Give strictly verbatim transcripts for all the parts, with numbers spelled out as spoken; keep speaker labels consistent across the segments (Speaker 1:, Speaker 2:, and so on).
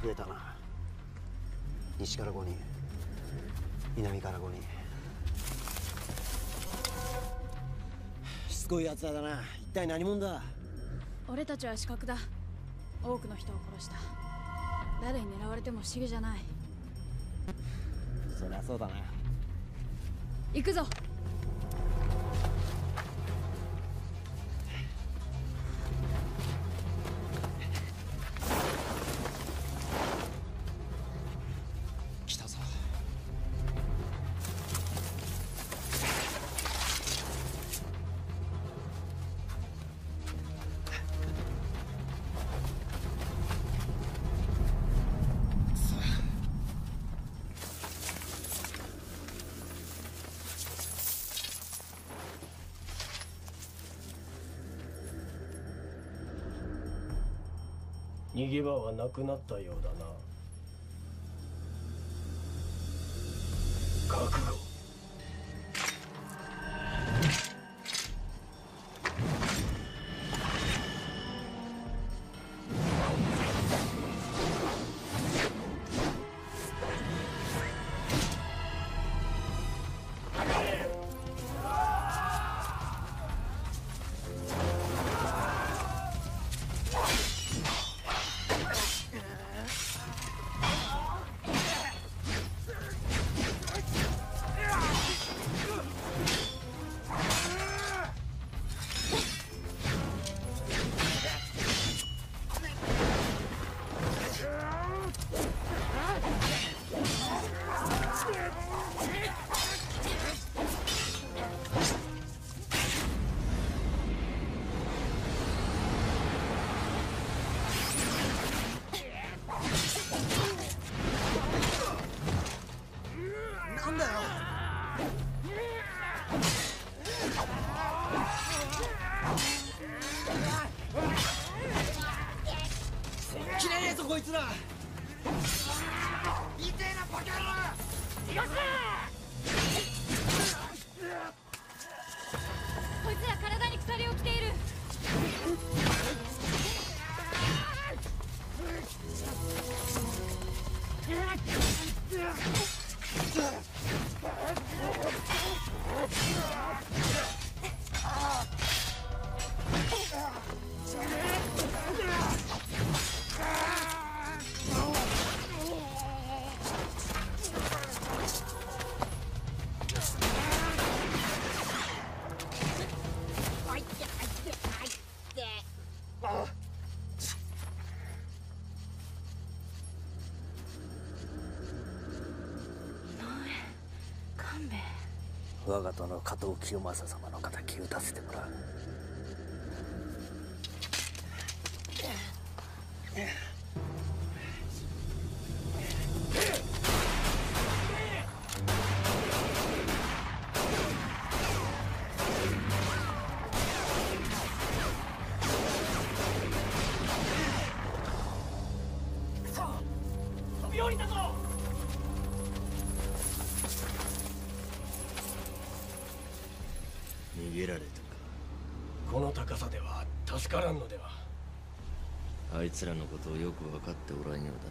Speaker 1: 増えたな。西からごにん、南からごにん。しつこいやつらだな。一体何者だ。
Speaker 2: 俺たちは死角だ。多くの人を殺した。誰に狙われても不思議じゃない。
Speaker 1: そりゃそうだな。
Speaker 2: 行くぞ。
Speaker 1: 来たぞ。
Speaker 3: 逃げ場はなくなったようだな。覚悟。
Speaker 1: なんだよ。切れねえぞこいつら。痛えなバカ野郎。逃がせ。
Speaker 2: こいつら体に鎖を着ている。
Speaker 4: 我が殿加藤清正様の敵討たせてもらう。
Speaker 3: 飛び降りたぞ。
Speaker 5: 逃げられたか。
Speaker 3: この高さでは助からんのでは。
Speaker 5: あいつらのことをよく分かっておらんようだな。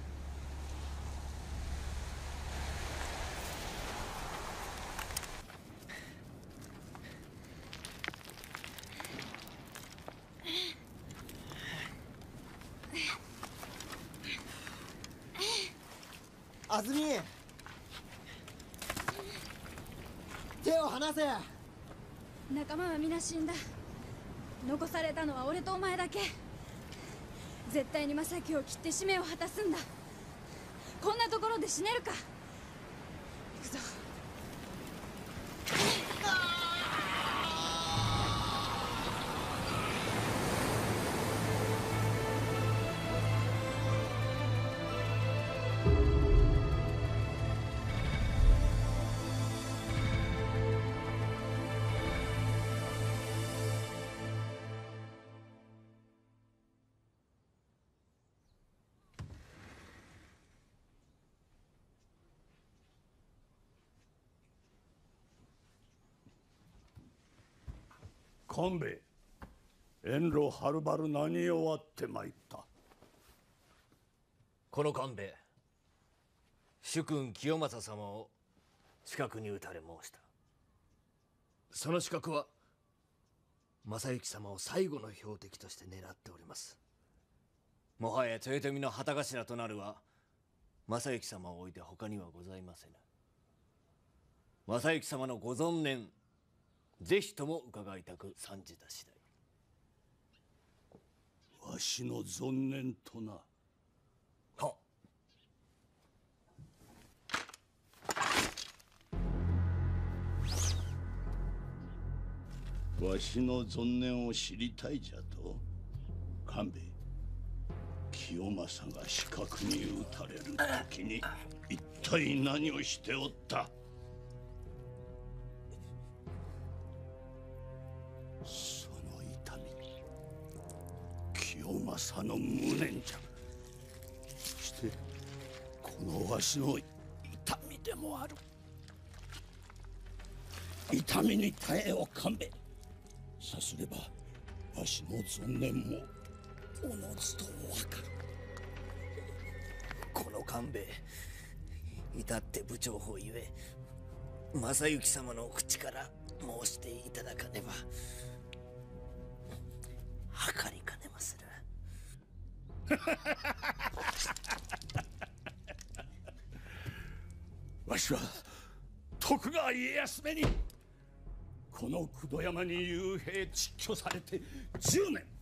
Speaker 1: 安住、手を離せ。
Speaker 2: 仲間は皆死んだ。残されたのは俺とお前だけ。絶対に正樹を切って使命を果たすんだ。こんなところで死ねるか。行くぞ。
Speaker 6: 官兵衛、遠路はるばる何をあってまいった。
Speaker 4: この官兵衛、主君清正様を近くに討たれ申した。その資格は正行様を最後の標的として狙っております。もはや豊臣の旗頭となるは正行様を置いて他にはございませぬ。正行様のご存念、ぜひとも伺いたく参じた次第。
Speaker 6: わしの存念とな。
Speaker 4: は
Speaker 6: わしの存念を知りたいじゃと。官兵衛、清正が死角に討たれる時に一体何をしておった？その痛み、清正の無念じゃ。そしてこのわしの痛みでもある。痛みに耐えを官兵衛。さすればわしの存念もおのずとわかる。
Speaker 4: この官兵衛、至って部長法ゆえ正行様の口から申していただかねば計りかねまする。
Speaker 6: わしは徳川家康めにこの九度山に幽閉窒居されてじゅうねん。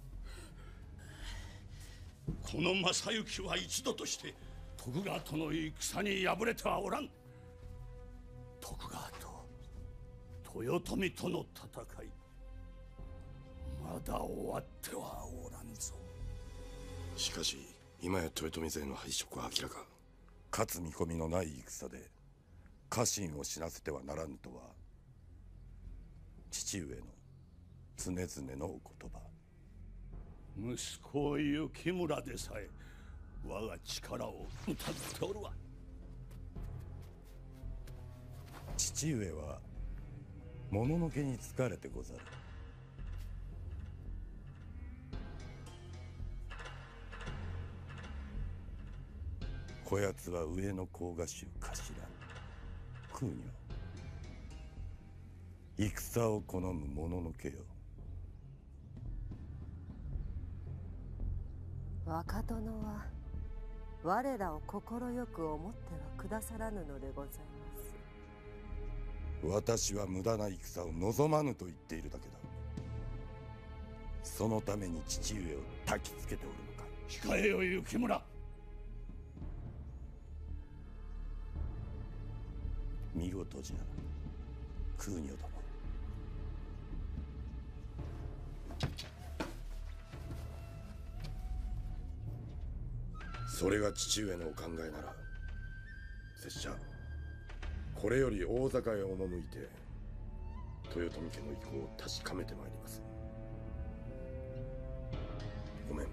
Speaker 6: この正行は一度として徳川との戦に敗れてはおらん。徳川と豊臣との戦い、まだ終わってはおらんぞ。
Speaker 7: しかし今や豊臣勢の敗北は明らか。勝つ見込みのない戦で家臣を死なせてはならぬとは父上の常々のお言葉。
Speaker 6: 息子幸村でさえ我が力を疑っておるわ。
Speaker 7: 父上はもののけに疲れてござる。こやつは上の甲賀衆頭空女。戦を好むもののけよ。
Speaker 8: 若殿は我らを快く思ってはくださらぬのでございます。
Speaker 7: 私は無駄な戦を望まぬと言っているだけだ。そのために父上を焚きつけておるのか。
Speaker 6: 控えよ幸村。
Speaker 7: 見事じゃ空女殿。それが父上のお考えなら拙者これより大坂へ赴いて豊臣家の意向を確かめてまいります。ごめん。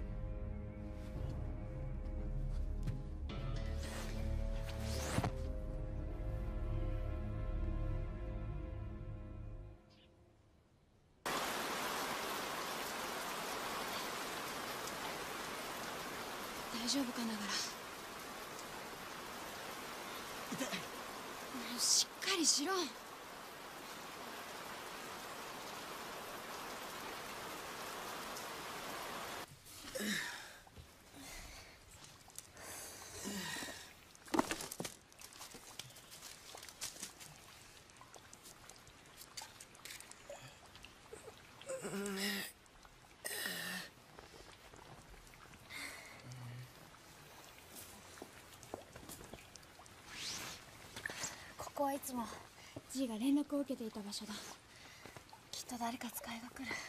Speaker 2: 大丈夫かながら。痛い。もうしっかりしろ。ここはいつも G が連絡を受けていた場所だ。きっと誰か使いが来る。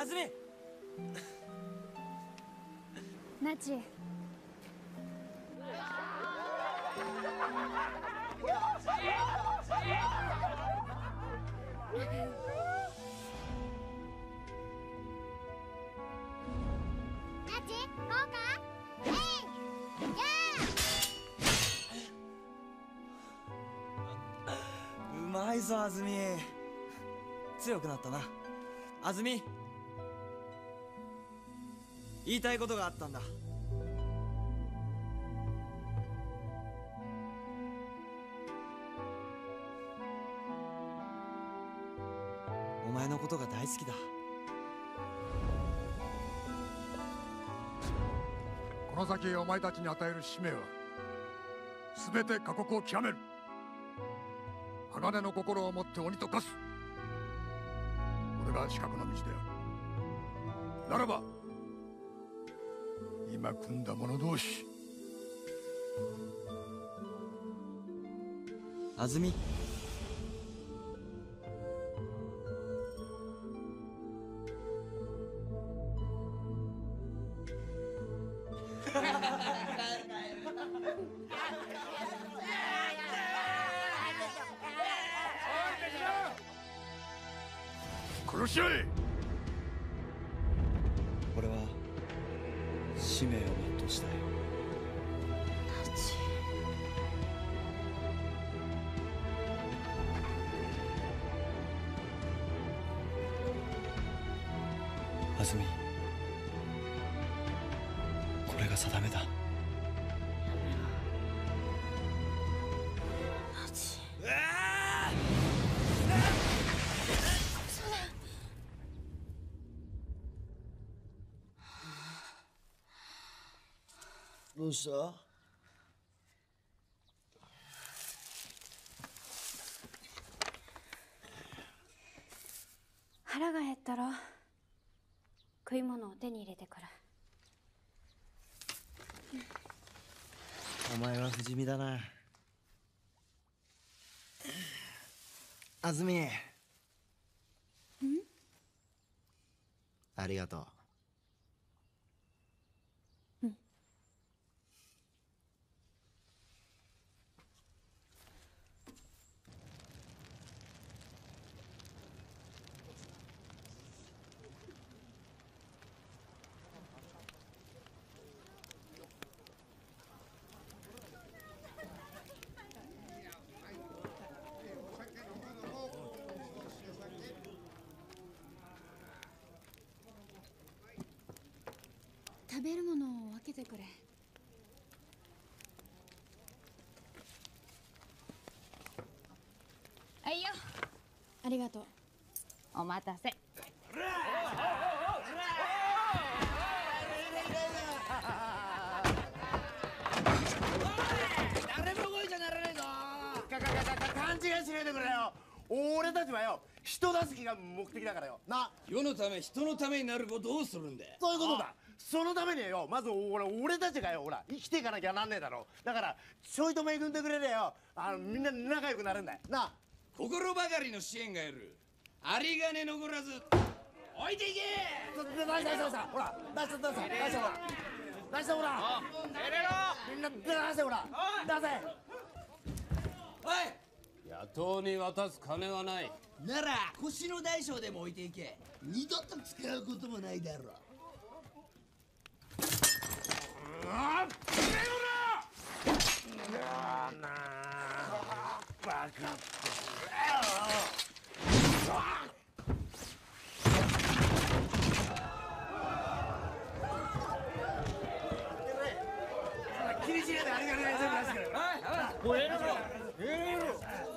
Speaker 9: ずみ。
Speaker 2: ナチ。
Speaker 9: うまいぞ、あずみ。強くなったな。あずみ、言いたいことがあったんだ。お前のことが大好きだ。
Speaker 10: この先お前たちに与える使命は全て過酷を極める。鋼の心を持って鬼と化す。これが資格の道である。ならば今組んだ者同士。
Speaker 9: あずみ、
Speaker 10: 殺し合え。
Speaker 9: 俺は使命を全うしたい。あずみ、これが定めだ。どうした？
Speaker 2: 腹が減ったら食い物を手に入れてくる。
Speaker 9: お前は不死身だな。あずみ。ん？ありがとう。
Speaker 2: 食べるものを分けてくれ。はいよ。ありがとう。お待たせ。
Speaker 11: 誰も動いちゃならねえぞ。かかかか勘違いしないでくれよ。俺たちはよ、人助けが目的だからよ。な。
Speaker 4: 世のため人のためになることをするんだ。
Speaker 11: そういうことだ。そのためによ、まず俺俺たちがよ、ほら生きていかなきゃなんねえだろ。だからちょいと恵んでくれりゃよ、あのみんな仲良くなるんだよ。な。
Speaker 4: 心ばかりの支援がいる。有り金残らず置いていけ。
Speaker 11: 出した出したほら出した出した出したほら出したほら。みんな出してほら出せ。
Speaker 4: おい。
Speaker 3: 野党に渡す金はない。
Speaker 12: なら腰の大小でも置いていけ。二度と使うこともないだろう。
Speaker 11: あっなあバカって気にしないであれがね全部出してくれ。おいええのかええの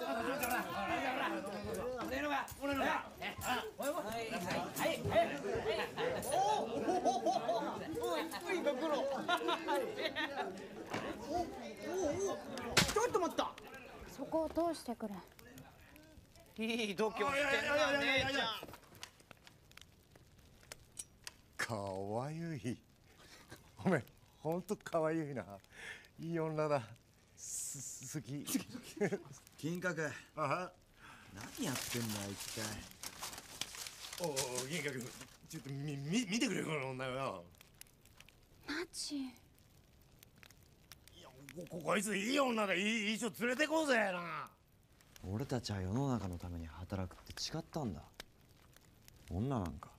Speaker 11: 俺のが俺のがはいはいおおいいところちょっと待った。
Speaker 2: そこを通してくれ。
Speaker 11: いい度胸してんな姉ちゃん。
Speaker 13: かわゆい。おめえほんとかわゆいな。いい女だ。す好き。
Speaker 9: 金閣。
Speaker 13: あは。
Speaker 9: 何やってんだ一体。
Speaker 13: おお銀閣ちょっとみみ見てくれこの女よ。
Speaker 2: マジ？
Speaker 11: ここいついい女だ。いい一緒連れてこうぜな。
Speaker 9: 俺たちは世の中のために働くって違ったんだ。女なんか。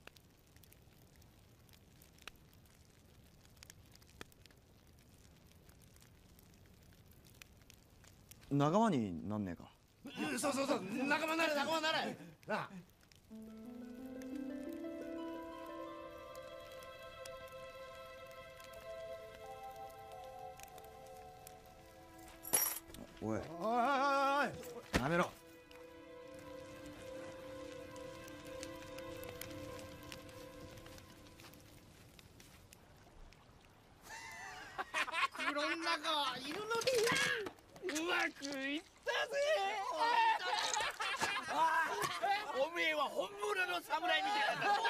Speaker 9: 仲間になんねえか。
Speaker 11: そうそうそう、仲間なれ仲間なれなあ。
Speaker 9: おい
Speaker 11: おいおいおい、
Speaker 9: やめろ。
Speaker 12: 袋の中はいるのにな。うまくいったぜ。おめえは本物の侍みたいな。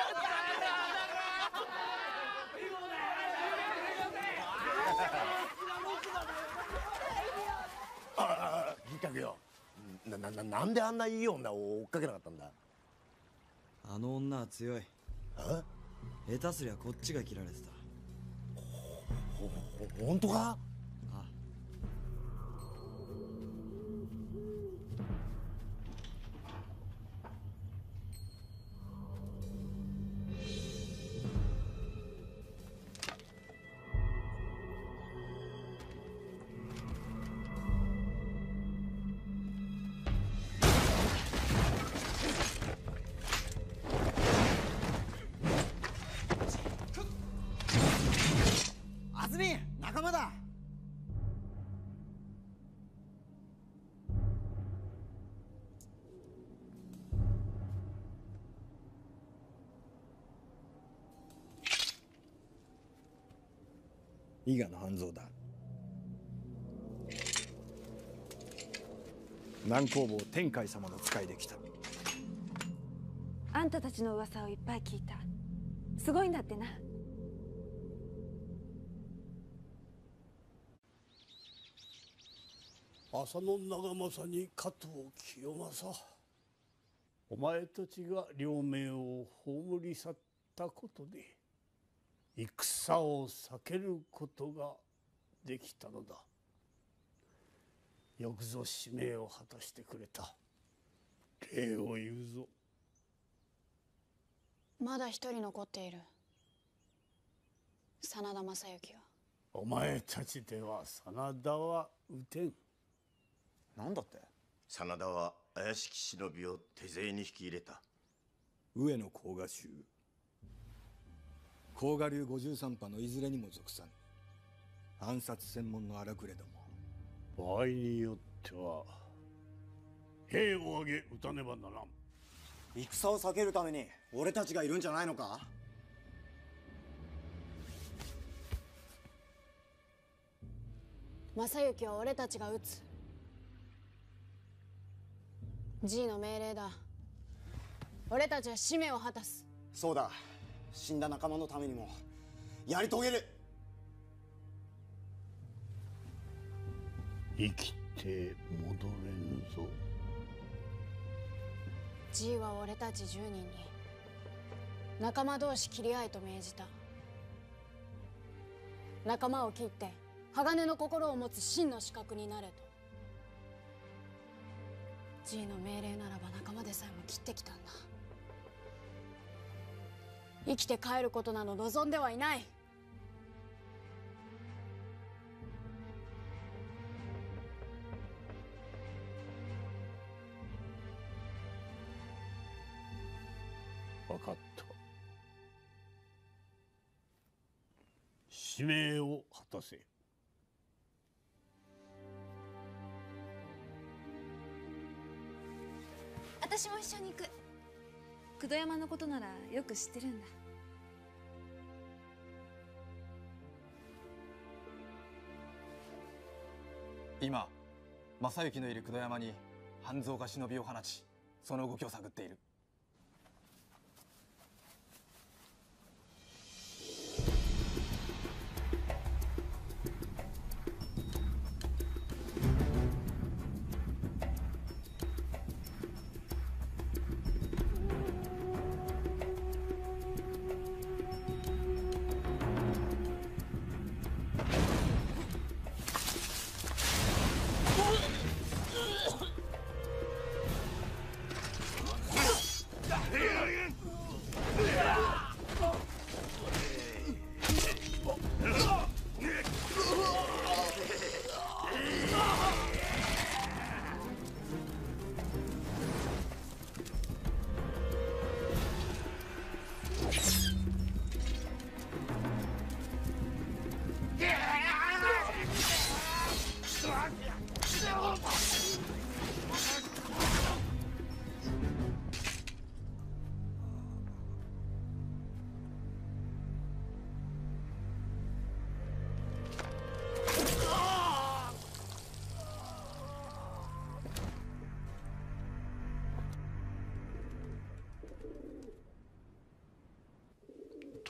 Speaker 11: ああ、銀閣よ。な、な、な、なんであんないい女を追っかけなかったんだ。
Speaker 9: あの女は強い。
Speaker 11: あ？
Speaker 9: 下手すりゃこっちが切られてた。
Speaker 11: ほ、ほ、本当か？
Speaker 9: ああずみ、仲間だ。伊賀の半蔵だ。南工房天海様の使いで来た。
Speaker 14: あんたたちの噂をいっぱい聞いた。すごいんだってな。
Speaker 6: 浅野長政に加藤清正、お前たちが両名を葬り去ったことで戦を避けることができたのだ。よくぞ使命を果たしてくれた。礼を言うぞ。
Speaker 2: まだ一人残っている。真田昌幸は。
Speaker 6: お前たちでは真田は討てん。
Speaker 9: なんだって？
Speaker 15: 真田は怪しき忍びを手勢に引き入れた。
Speaker 16: 上野甲賀衆、甲賀流五十三派のいずれにも属さん暗殺専門の荒くれども、
Speaker 6: 場合によっては兵を挙げ撃たねばならん。
Speaker 9: 戦を避けるために俺たちがいるんじゃないのか？
Speaker 2: 正行は俺たちが撃つ。G の命令だ。俺たちは使命を果たす。
Speaker 9: そうだ。死んだ仲間のためにもやり遂げる。
Speaker 6: 生きて戻れぬぞ。
Speaker 2: G は俺たちじゅうにんに仲間同士切り合いと命じた。仲間を切って鋼の心を持つ真の刺客になれと。 G の命令ならば仲間でさえも切ってきたんだ。生きて帰ることなど望んではいない。
Speaker 6: 分かった。使命を果たせ。
Speaker 14: 私も一緒に行く。九度山のことならよく知ってるんだ。
Speaker 17: 今正行のいる九度山に半蔵が忍びを放ち、その動きを探っている。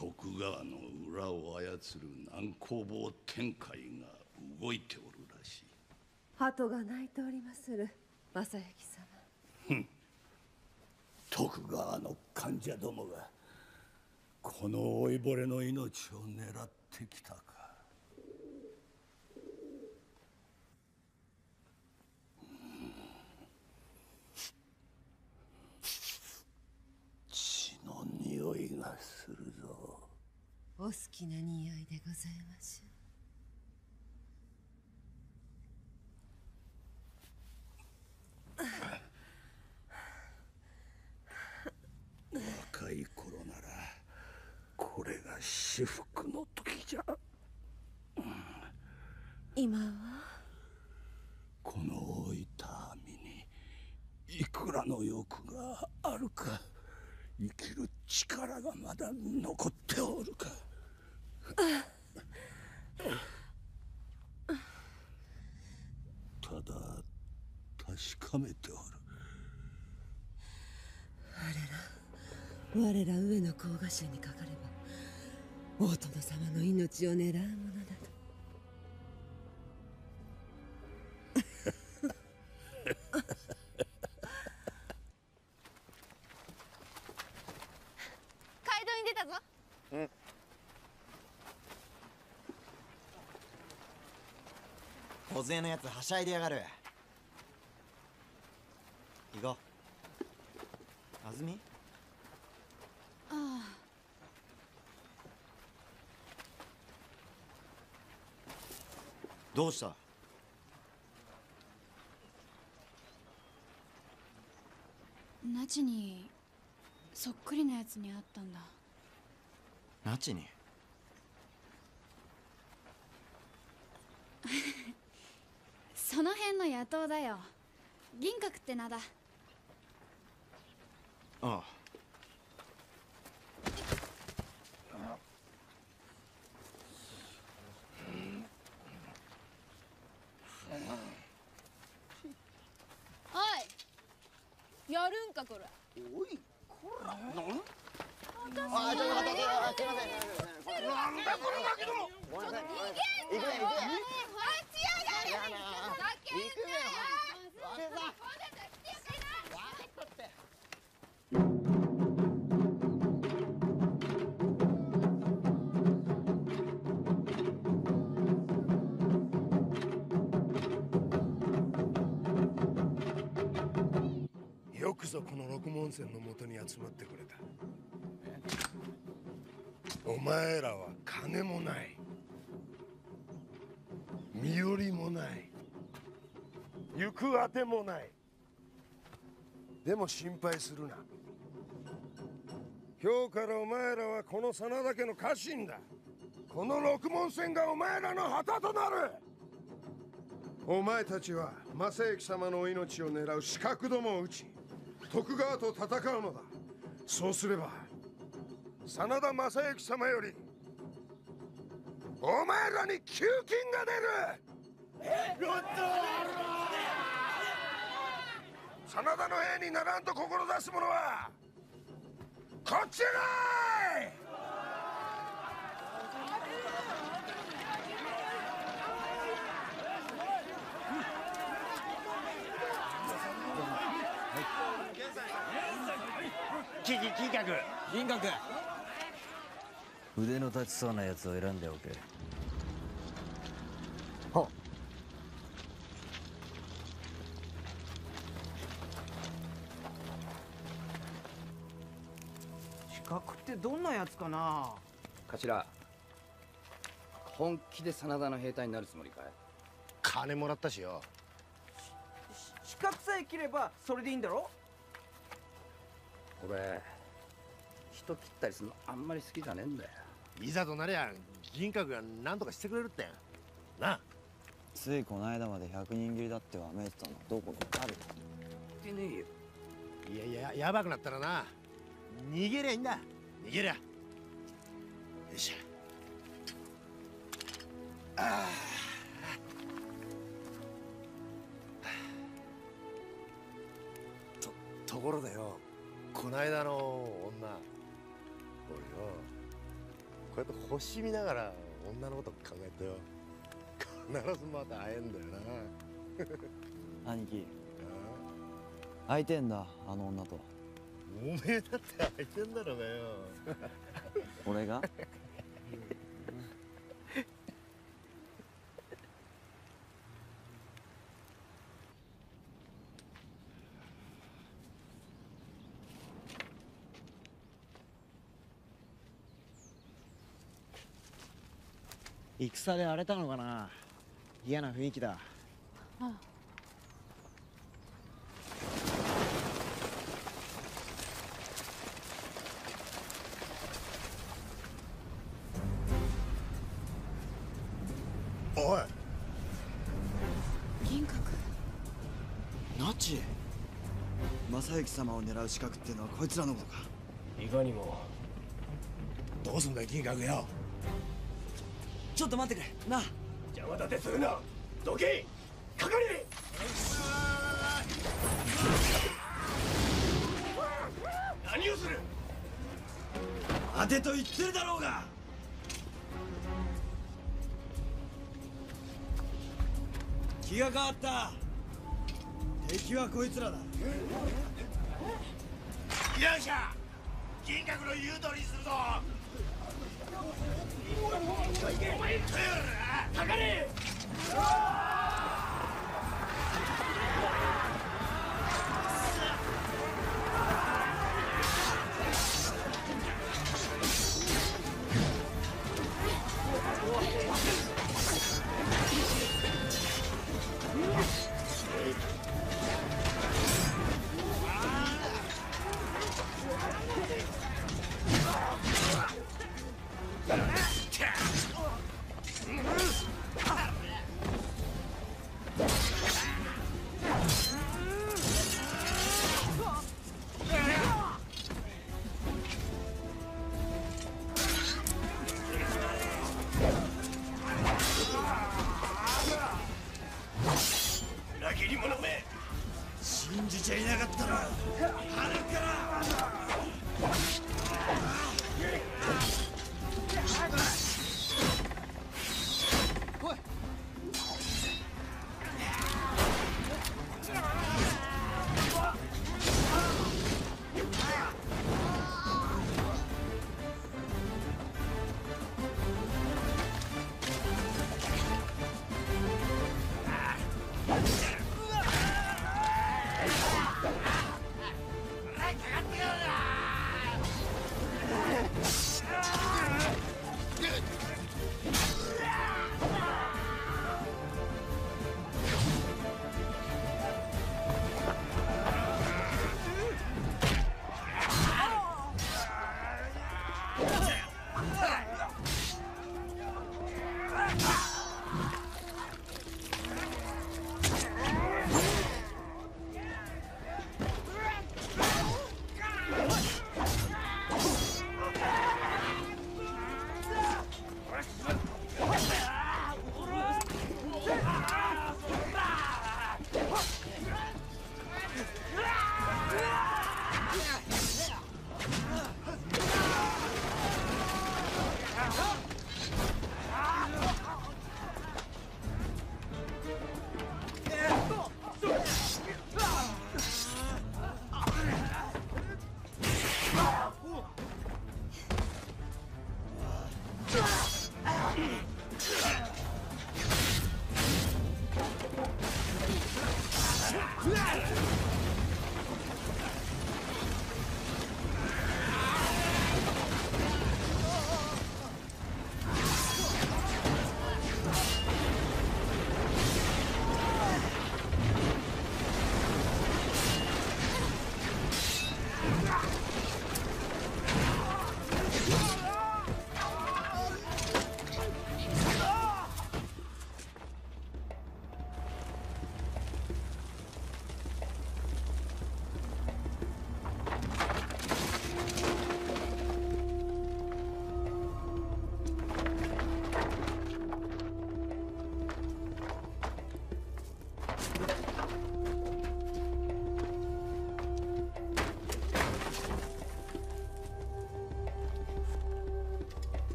Speaker 6: 徳川の裏を操る南光坊天海が動いておるらしい。
Speaker 8: 鳩が鳴いておりまする正行様。
Speaker 6: ふん、徳川の患者どもがこの老いぼれの命を狙ってきたか。血の匂いがするぞ。
Speaker 8: お好きな匂いでございましょう。
Speaker 6: 若い頃ならこれが至福の時じゃ。
Speaker 8: 今は
Speaker 6: この老いた身にいくらの欲があるか、生きる力がまだ残っておるか。ただ確かめておる。
Speaker 8: 我ら上の甲賀衆にかかれば大殿様の命を狙うものだと。
Speaker 2: 街道に出たぞ。
Speaker 13: うん。
Speaker 18: 小勢のやつはしゃいでやがる。行こう。あずみ。
Speaker 2: ああ。
Speaker 18: どうした？
Speaker 2: ナチにそっくりなやつに会ったんだ。
Speaker 18: ナチに？
Speaker 2: その辺の野党だよ。銀閣って名だ。
Speaker 18: ああ。
Speaker 2: おい、やるんかこら。
Speaker 11: おい、こら。なん？
Speaker 2: あ、ちょっと
Speaker 11: 待って、すいません。
Speaker 2: なんだこのガキども。
Speaker 11: ごめんなさい。
Speaker 2: 逃げんなよ。
Speaker 11: 行くね、行くね。
Speaker 2: 待ちやがれ。
Speaker 11: 行くね。
Speaker 19: よくぞこの六門線の元に集まってくれた。お前らは金もない、身寄りもない、行くあてもない。でも心配するな。今日からお前らはこの真田家の家臣だ。この六門線がお前らの旗となる。お前たちは正行様の命を狙う刺客どもを討ち、徳川と戦うのだ。そうすれば真田正幸様よりお前らに給金が出る。えっ、真田の兵にならんと志す者はこっちへ来い。
Speaker 11: 銀閣
Speaker 18: 銀閣。
Speaker 5: 腕の立ちそうなやつを選んでおけ。
Speaker 11: はっ。
Speaker 20: 資格ってどんなやつかな。
Speaker 21: 頭、本気で真田の兵隊になるつもりかい？
Speaker 11: 金もらったしよ。
Speaker 20: 資格さえ切ればそれでいいんだろ。
Speaker 21: 俺、人切ったりするのあんまり好きじゃねえんだよ。
Speaker 11: いざとなりゃ銀閣が何とかしてくれるってなあ。
Speaker 9: ついこの間までひゃくにん切りだってわめいてたのどこかある？
Speaker 11: 言ってねえよ。いやいや、やばくなったらな、逃げりゃいいんだ。逃げりゃ。よっしゃ。ああ。とところでよ、こないだの女、俺よ、
Speaker 13: うやって星見ながら女のこと考えてよ、必ずまた会えんだよな。
Speaker 9: 兄貴、会いてんだ、あの女と。
Speaker 13: おめえだって会いてんだろうがよ。
Speaker 9: 俺が？
Speaker 20: 戦で荒れたのかな。嫌な雰囲気だ。
Speaker 14: ああ。
Speaker 13: おい、
Speaker 14: 銀閣。
Speaker 9: ナチ。正行様を狙う資格っていうのはこいつらのことか。
Speaker 3: いかにも。
Speaker 13: どうすんだよ銀閣よ。
Speaker 9: ちょっと待ってくれなあ。
Speaker 3: 邪魔立てするな。どけ。かかれ。何をする。
Speaker 9: 当てと言ってるだろうが。気が変わった。敵はこいつらだ。よ
Speaker 13: っしゃ、銀閣の言う通りにするぞ。
Speaker 3: かかれ。
Speaker 9: 信じちゃいなかったら離るから。
Speaker 20: おい。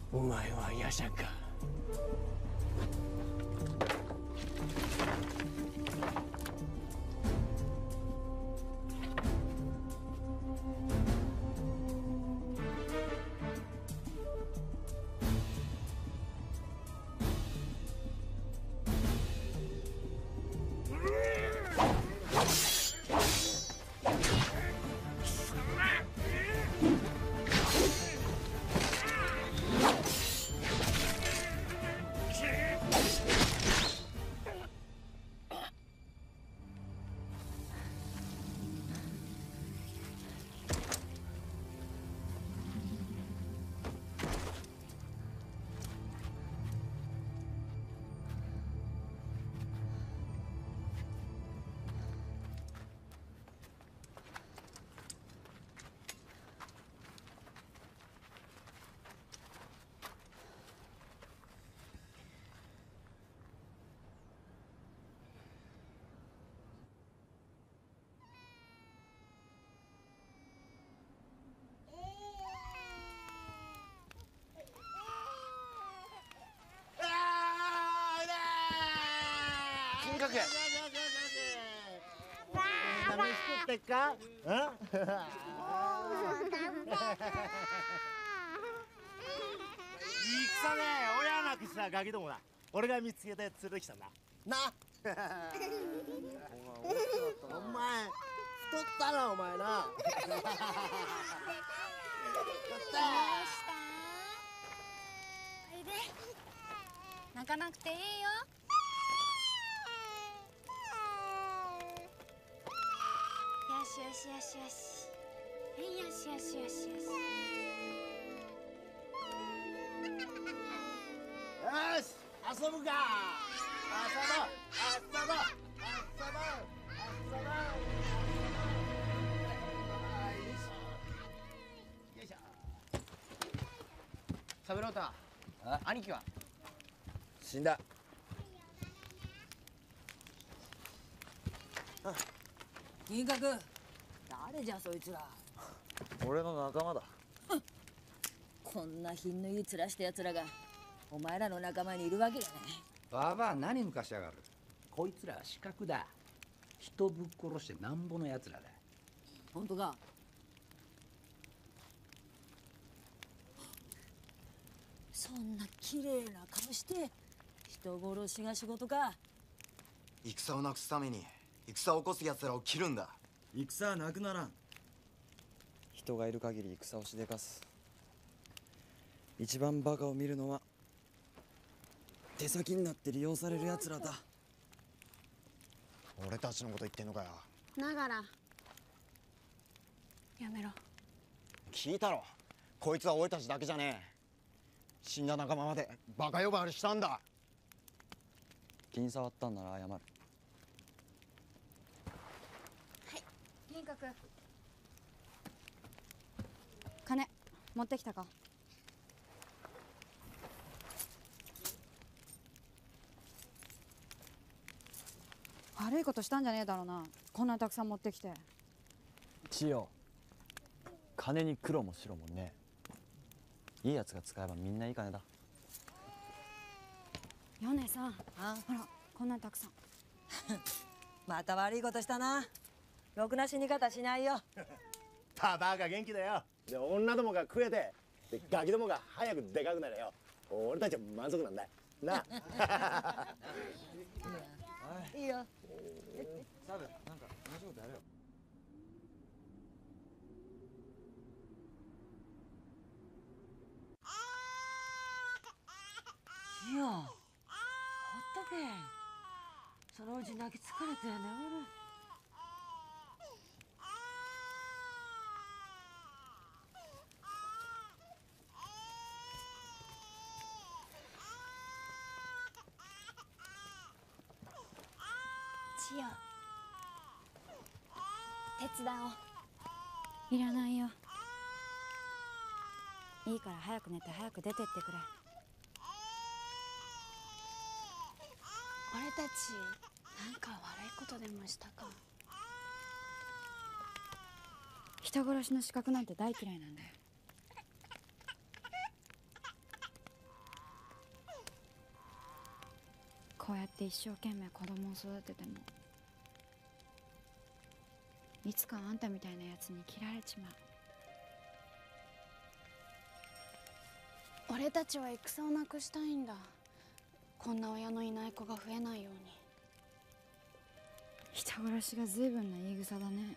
Speaker 3: お前は夜叉か。
Speaker 11: 金閣試しとってっか？うん戦で親なくしたガキどもだ。俺が見つけて連れてきたんだな。お前太ったなお前な。
Speaker 2: どうしたおいで。泣かなくていいよ。よしよしよしよし。はいよしよしよしよし。
Speaker 11: よし遊ぶか。遊ぼう遊ぼう遊ぼう遊ぼう。よいしょ。
Speaker 21: 三郎太、兄貴は死んだ。
Speaker 1: 銀閣、誰じゃそいつら。
Speaker 9: 俺の仲間だ。
Speaker 1: こんな品のいい面した奴らがお前らの仲間にいるわけがない。
Speaker 21: ババア何抜かしやがる。こいつらは死角だ。人ぶっ殺してなんぼの奴らだ。
Speaker 1: 本当か。そんな綺麗な顔して人殺しが仕事か。
Speaker 22: 戦をなくすために戦を起こす奴らを切るんだ。
Speaker 9: 戦はなくならん。人がいる限り戦をしでかす。一番バカを見るのは手先になって利用される奴らだ。
Speaker 22: 俺たちのこと言ってんのかよ。
Speaker 2: ながらやめろ。
Speaker 22: 聞いたろ。こいつは俺たちだけじゃねえ。死んだ仲間までバカ呼ばわりしたんだ。
Speaker 9: 気に障ったんなら謝る。
Speaker 2: 銀閣、金持ってきたか。悪いことしたんじゃねえだろうな、こんなにたくさん持ってきて。
Speaker 9: 千代、金に黒も白もねえ。いいやつが使えばみんないい金だ。
Speaker 2: 米さん、ほらこんなにたくさん。
Speaker 1: また悪いことしたな。ろくな死に方しないよ。
Speaker 11: ババアが元気だよ。で女どもが食えて、でガキどもが早くでかくなれよ。俺たちは満足なんだな。
Speaker 1: いいよ。
Speaker 9: サブ、なんか面白いことやるよ。
Speaker 1: いや、ほっとけ。そのうち泣き疲れて眠る。
Speaker 2: 千代、手伝おう。いらないよ。いいから早く寝て早く出てってくれ。俺たちなんか悪いことでもしたか。人殺しの資格なんて大嫌いなんだよ。 こうやって一生懸命子供を育ててもいつかあんたみたいなやつに切られちまう。俺たちは戦をなくしたいんだ。こんな親のいない子が増えないように。人殺しが随分な言い草だね。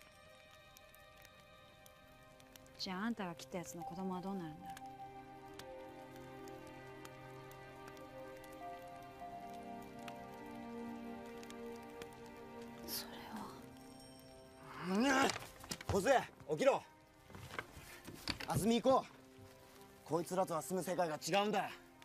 Speaker 2: じゃああんたが切ったやつの子供はどうなるんだろう。それは。
Speaker 22: 小杖起きろ。安住行こう。こいつらとは住む世界が違うんだ。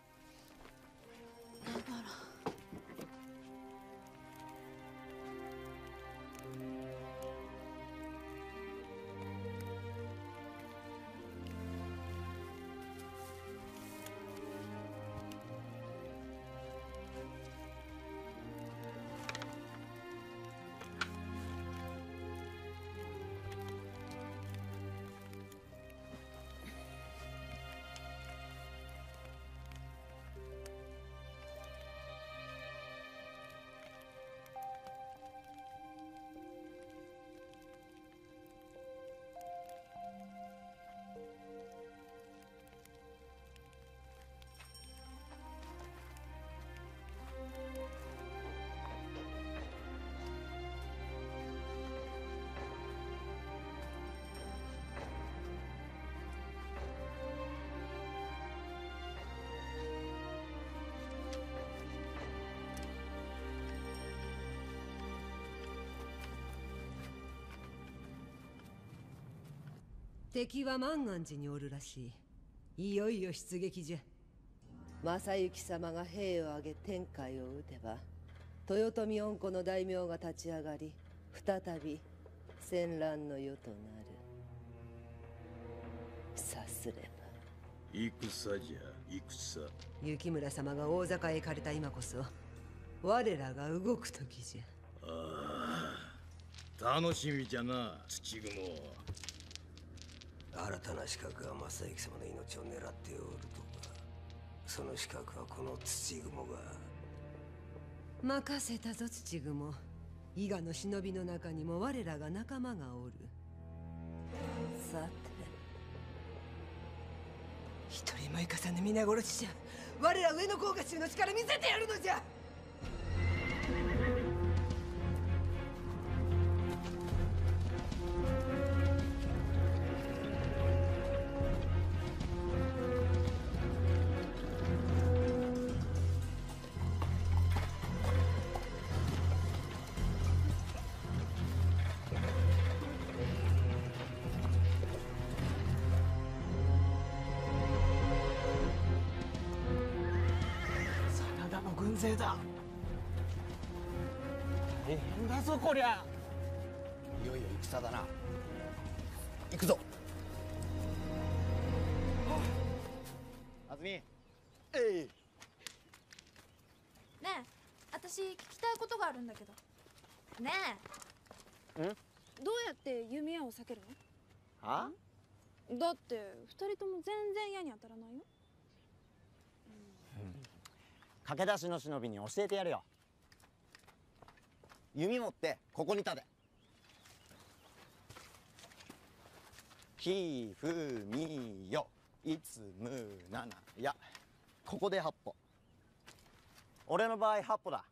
Speaker 1: 敵は万願寺におるらしい。いよいよ出撃じゃ。正行様が兵を挙げ天海を討てば、豊臣恩子の大名が立ち上がり、再び戦乱の世となる。さすれば
Speaker 7: 戦じゃ戦。
Speaker 1: 雪村様が大坂へ行かれた今こそ我らが動く時じゃ。
Speaker 7: ああ、楽しみじゃな、土雲。
Speaker 4: 新たな刺客が正行様の命を狙っておるとか。その刺客はこの土雲が。
Speaker 1: 任せたぞ土雲。伊賀の忍びの中にも我らが仲間がおる。さて一人も生かさぬ皆殺しじゃ。我ら上野甲賀衆の力見せてやるのじゃ。
Speaker 22: 軍勢だ。大変だぞこりゃ。いよいよ戦だな。行くぞ。安住。えい。
Speaker 2: ねえ、私聞きたいことがあるんだけど。ねえ。ん？どうやって弓矢を避けるの？
Speaker 22: は？
Speaker 2: だって二人とも全然矢に当たらないよ。
Speaker 22: 駆け出しの忍びに教えてやるよ。弓持ってここに立て。ひふみよいつむななや。ここで八歩。俺の場合八歩だ。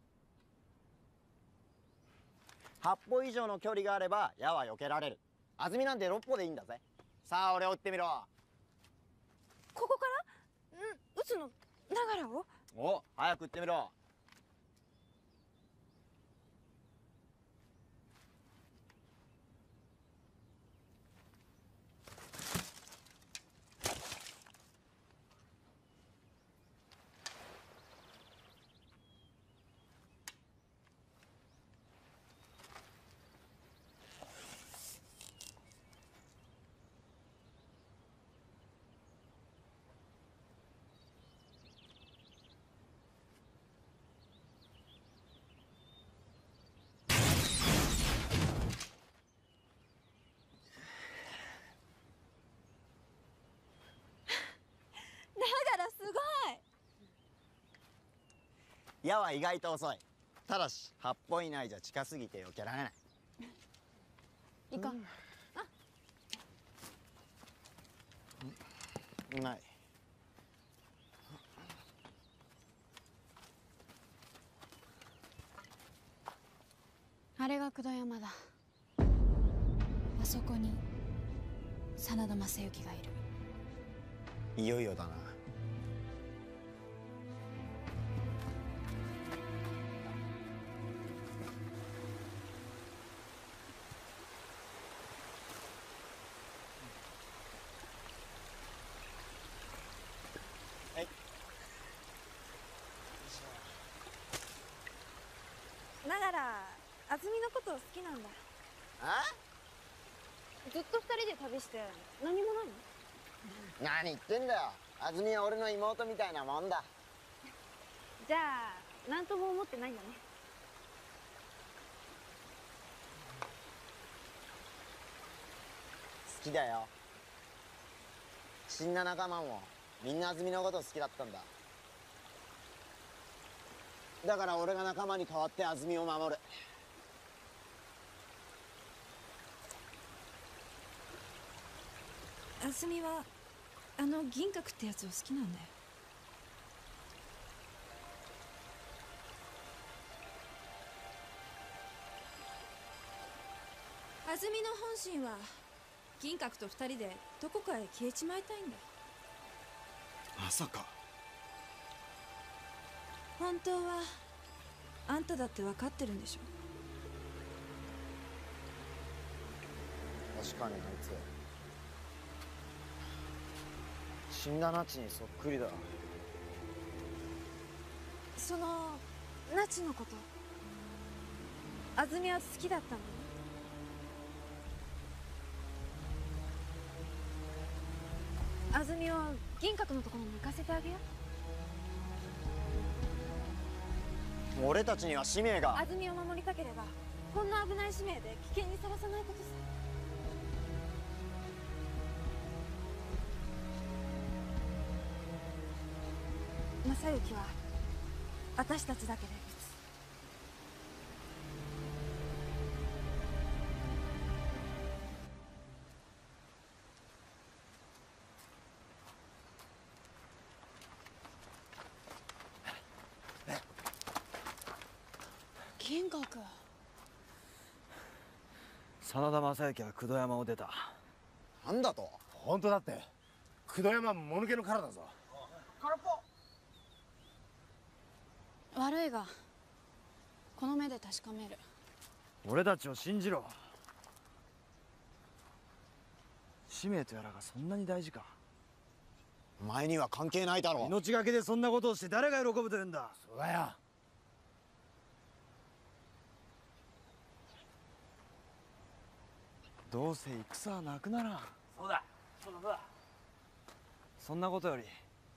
Speaker 22: 八歩以上の距離があれば矢は避けられる。安住なんて六歩でいいんだぜ。さあ俺を撃ってみろ。
Speaker 2: ここからん撃つのながらを。
Speaker 22: お、早く撃ってみろ。 矢は意外と遅い。ただしはっぽ以内じゃ近すぎて避けられない。
Speaker 14: 行こう。
Speaker 22: うまい。
Speaker 2: あれが九度山だ。あそこに真田昌幸がいる。
Speaker 22: いよいよだな。
Speaker 14: ながら安住のこと好きなんだ。
Speaker 22: あ？
Speaker 14: ずっと二人で旅して何もないの？
Speaker 22: 何言ってんだよ。安住は俺の妹みたいなもんだ。
Speaker 14: じゃあ何とも思ってないんだね。
Speaker 22: 好きだよ。死んだ仲間もみんな安住のこと好きだったんだ。だから俺が仲間に代わって安住を守る。
Speaker 2: 安住はあの銀閣ってやつを好きなんだよ。安住の本心は銀閣と二人でどこかへ消えちまいたいんだ。
Speaker 16: まさか。
Speaker 2: 本当はあんただって分かってるんでしょ。
Speaker 22: 確かにあいつ死んだナチにそっくりだ。
Speaker 14: そのナチのこと安住は好きだったの？安住を銀閣のところに行かせてあげよ
Speaker 22: う。俺たちには使命が。
Speaker 14: 安住を守りたければこんな危ない使命で危険にさらさないことさ。正幸は私たちだけで別。
Speaker 2: 銀閣。
Speaker 9: 真田昌幸は九度山を出た。
Speaker 22: なんだと？
Speaker 11: 本当だって。九度山もぬけの殻だぞ。
Speaker 22: 空っぽ。
Speaker 2: 悪いがこの目で確かめる。
Speaker 9: 俺たちを信じろ。使命とやらがそんなに大事か。
Speaker 22: お前には関係ないだろう。
Speaker 9: 命がけでそんなことをして誰が喜ぶというんだ。
Speaker 11: そうだよ。
Speaker 9: どうせ戦はなくならん。
Speaker 11: そうだそうだそうだ。
Speaker 9: そんなことより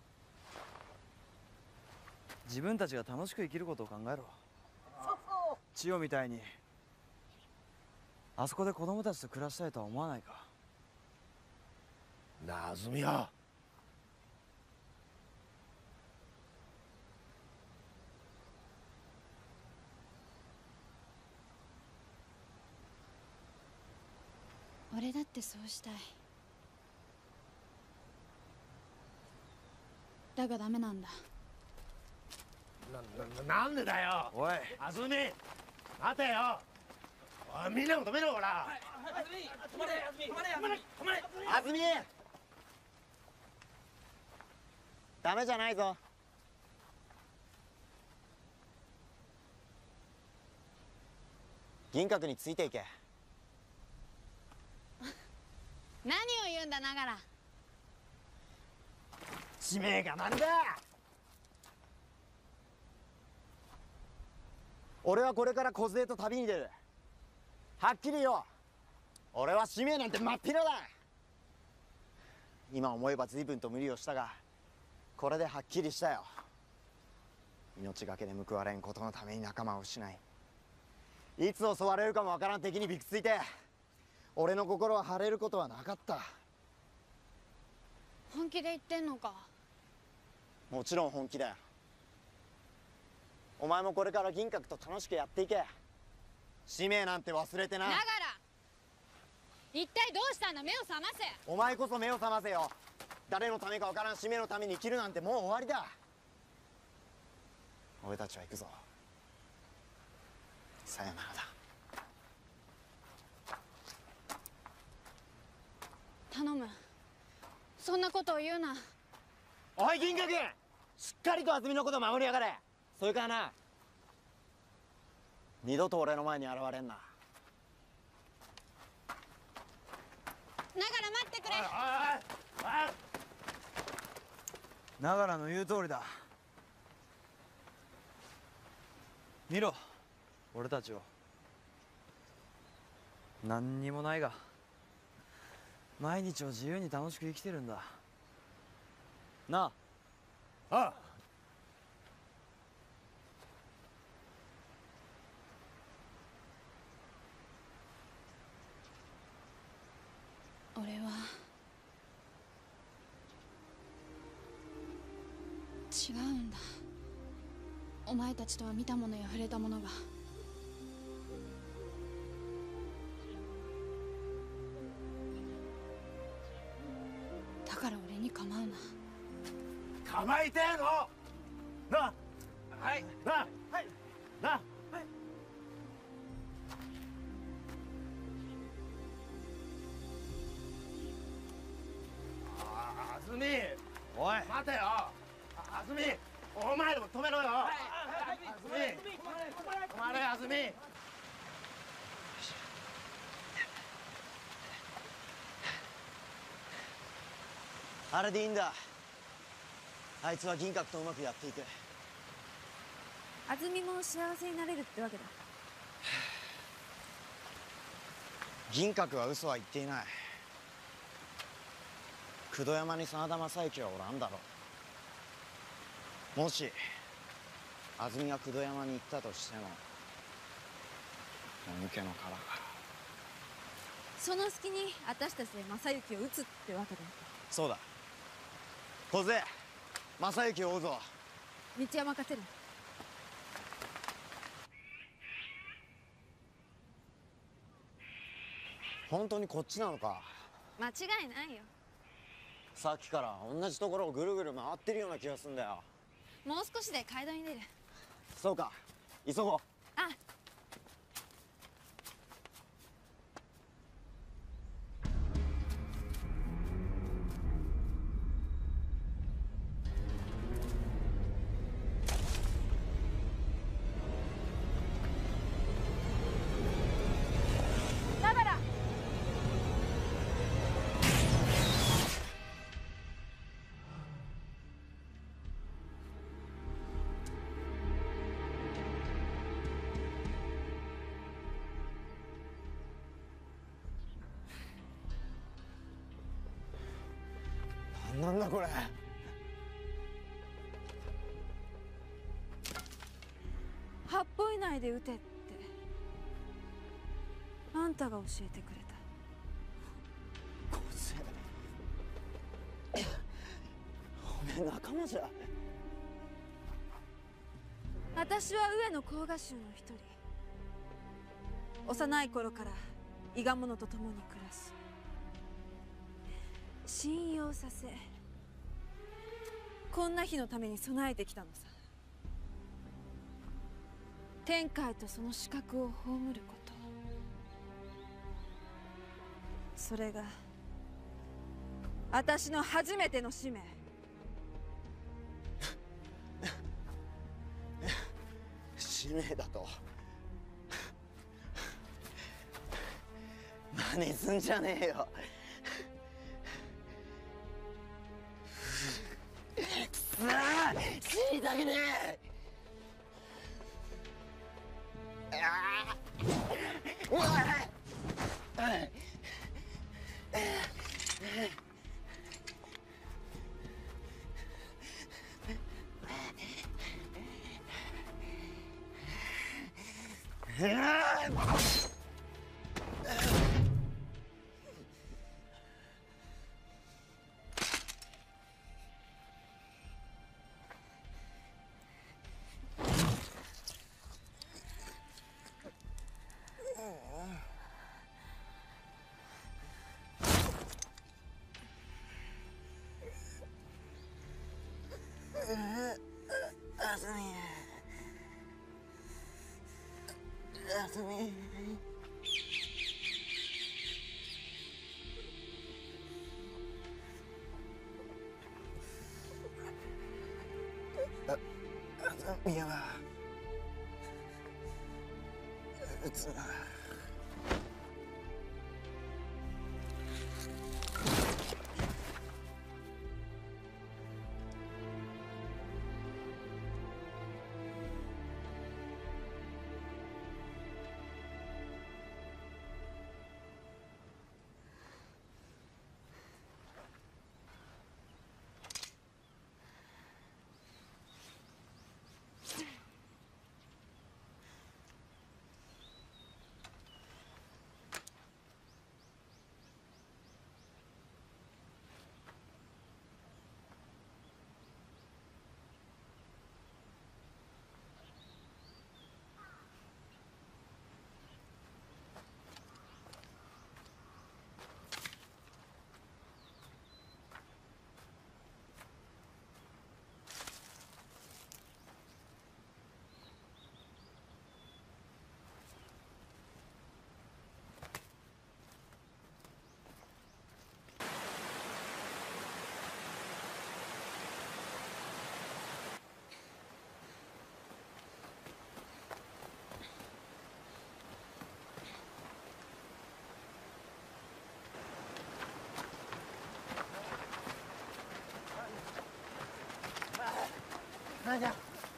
Speaker 9: 自分たちが楽しく生きることを考えろ。千代みたいにあそこで子供たちと暮らしたいとは思わないか。
Speaker 11: なあ安住よ。
Speaker 2: 俺だってそうしたい。だがダメなんだ。
Speaker 11: な、な、なんでだよ。
Speaker 9: おい
Speaker 11: 安住待てよ。おいみんなも止めろほら。
Speaker 21: 安住止まれ安住止まれ安住止まれ
Speaker 22: 安住ダメじゃないぞ。銀閣についていけ。
Speaker 2: 何を言うんだながら。
Speaker 22: 使命がなんだ。俺はこれから梢と旅に出る。はっきり言おう。俺は使命なんて真っ平だ。今思えば随分と無理をしたがこれではっきりしたよ。命がけで報われんことのために仲間を失いいつ襲われるかもわからん敵にびくついて俺の心は晴れることはなかった。
Speaker 2: 本気で言ってんのか。
Speaker 22: もちろん本気だよ。 お前もこれから銀閣と楽しくやっていけ。使命なんて忘れてな。
Speaker 2: ながら一体どうしたんだ。目を覚ませ。
Speaker 22: お前こそ目を覚ませよ。誰のためかわからん使命のために生きるなんてもう終わりだ。俺たちは行くぞ。さよならだ。
Speaker 2: 頼む、そんなことを言うな。
Speaker 22: おい銀閣、しっかりと安住のこと守りやがれ。それからな、二度と俺の前に現れんな。
Speaker 2: ながら待ってくれ。
Speaker 9: 長良の言う通りだ。見ろ、俺たちを。何にもないが毎日を自由に楽しく生きてるんだなあ。
Speaker 22: ああ。
Speaker 2: 俺は違うんだ。お前たちとは見たものや触れたものが。だから俺に構うな。
Speaker 11: 構いてえのな。はいな。はいな。はい。あずみ、おい待てよ。あずみ、お前でも止めろよ。あずみ、止まれあずみ。
Speaker 22: あれでいいんだ。あいつは銀閣とうまくやっていく。
Speaker 14: 安住も幸せになれるってわけだ。
Speaker 22: 銀閣は嘘は言っていない。工藤山に真田昌幸はおらんだろう。もし安住が工藤山に行ったとしてももぬけの殻が。
Speaker 14: その隙に私たちで正行を撃つってわけだ。
Speaker 22: そうだ。小勢、正行を追うぞ。
Speaker 14: 道は任せる。
Speaker 22: 本当にこっちなのか。
Speaker 14: 間違いないよ。
Speaker 22: さっきから同じところをぐるぐる回ってるような気がするんだよ。
Speaker 2: もう少しで街道に出る。
Speaker 22: そうか、急ごう。
Speaker 2: あ。
Speaker 22: なんだこれ。
Speaker 14: 八歩以内で撃てってあんたが教えてくれた。
Speaker 22: 小勢、おめえ仲間じゃ。
Speaker 14: 私は上野甲賀衆の一人。幼い頃から伊賀者と共に暮らし信用させ、こんな日のために備えてきたのさ。天海とその資格を葬ること、それが私の初めての使命。
Speaker 22: 使命だと。真似すんじゃねえよ。くそー、死にたくねえ。ああ、うわっ、 あずみあずみああずみはうつななんじゃ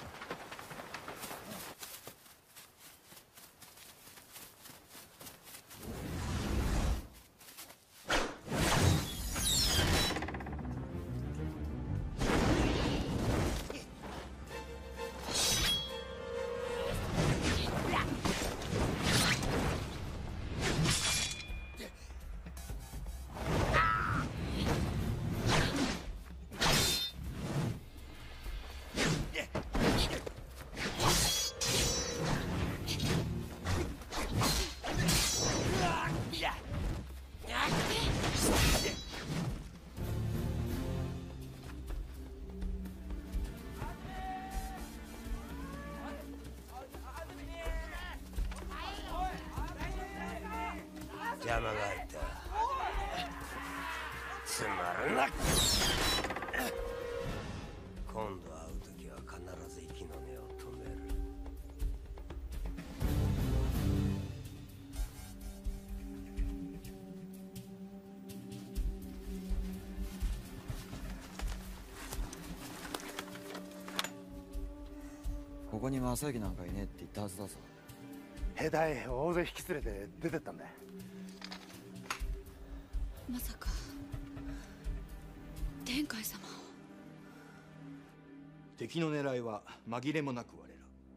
Speaker 3: 邪魔が入った。つまらな。今度会う時は必ず息の根を止める。
Speaker 9: ここに正行なんかいねえって言ったはずだぞ。
Speaker 11: 兵隊大勢引き連れて出てったんだよ。
Speaker 2: まさか天海様を。
Speaker 17: 敵の狙いは紛れもなく我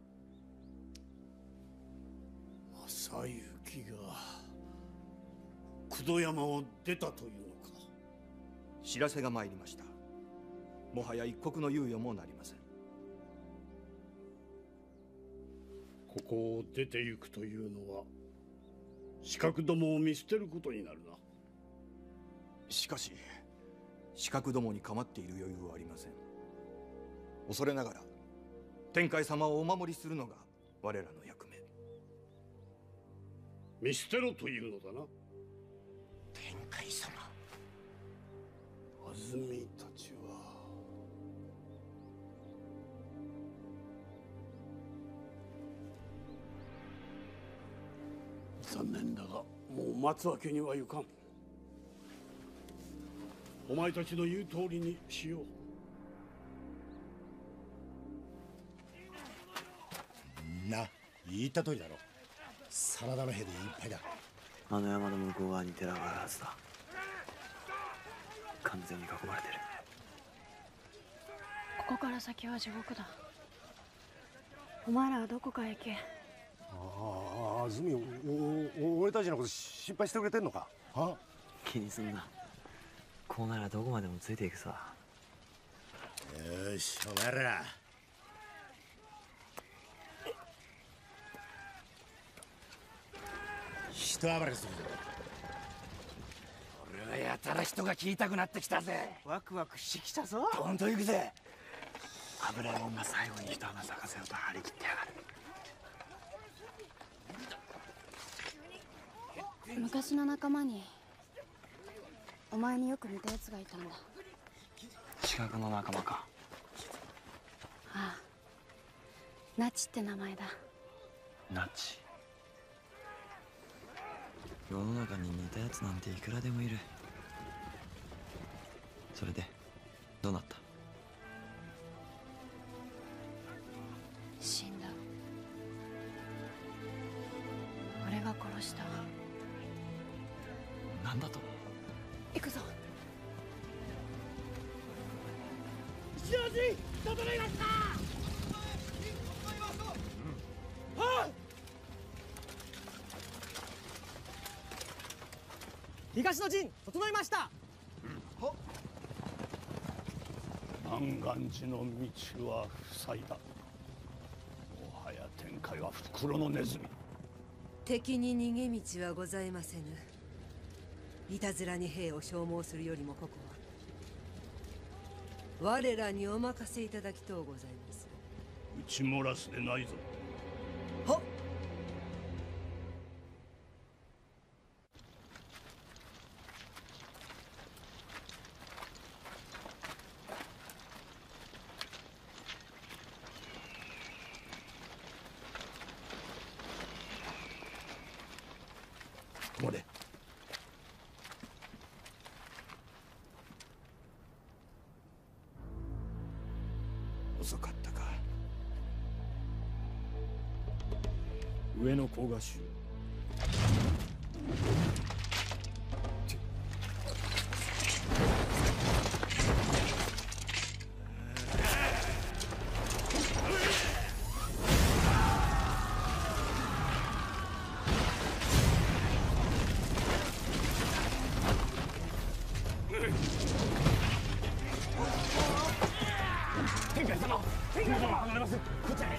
Speaker 17: ら。
Speaker 6: 正行が九度山を出たというのか。
Speaker 17: 知らせが参りました。もはや一刻の猶予もなりません。
Speaker 6: ここを出て行くというのは刺客どもを見捨てることになるな。
Speaker 17: しかし刺客どもに構っている余裕はありません。恐れながら天海様をお守りするのが我らの役目。
Speaker 6: 見捨てろというのだな。
Speaker 3: 天海様。
Speaker 6: 安住たちは残念だがもう待つわけにはいかん。お前たちの言う通りにしよ
Speaker 11: う。な、言った通りだろ。真田の兵でいっぱいだ。
Speaker 9: あの山の向こう側に寺があるはずだ。完全に囲まれてる。
Speaker 2: ここから先は地獄だ。お前らはどこかへ行け。
Speaker 11: ああ、安住、おお俺たちのこと心配してくれてんのか。あ、
Speaker 9: 気にすんな。こうならどこまでもついていくさ。
Speaker 11: よし、お前ら人暴れするぞ。
Speaker 21: 俺はやたら人が聞いたくなってきたぜ。ワクワクしてきたぞ。
Speaker 11: ほんと行くぜ。
Speaker 9: 油絵もんが最後に一花咲かせようと張り切ってやが
Speaker 2: る。昔の仲間にお前によく似たやつがいたんだ。
Speaker 9: 近くの仲間か。
Speaker 2: ああ、ナチって名前だ。
Speaker 9: ナチ。世の中に似たやつなんていくらでもいる。それでどうなった？
Speaker 2: 死んだ。俺が殺した。
Speaker 9: なんだと？
Speaker 2: 行くぞ。
Speaker 11: 一郎氏、整いました。はい。
Speaker 20: 東の陣整いました。
Speaker 6: 南岸寺の道は塞いだ。もはや天海は袋のネズミ。
Speaker 1: 敵に逃げ道はございませぬ。いたずらに兵を消耗するよりもここは我らにお任せいただきとうございます。
Speaker 6: 撃ち漏らすでないぞ。
Speaker 1: はっ。
Speaker 6: ここで。遅かったか。
Speaker 16: 上の甲賀衆。
Speaker 11: 天海様、天海様離れます。こちらへ。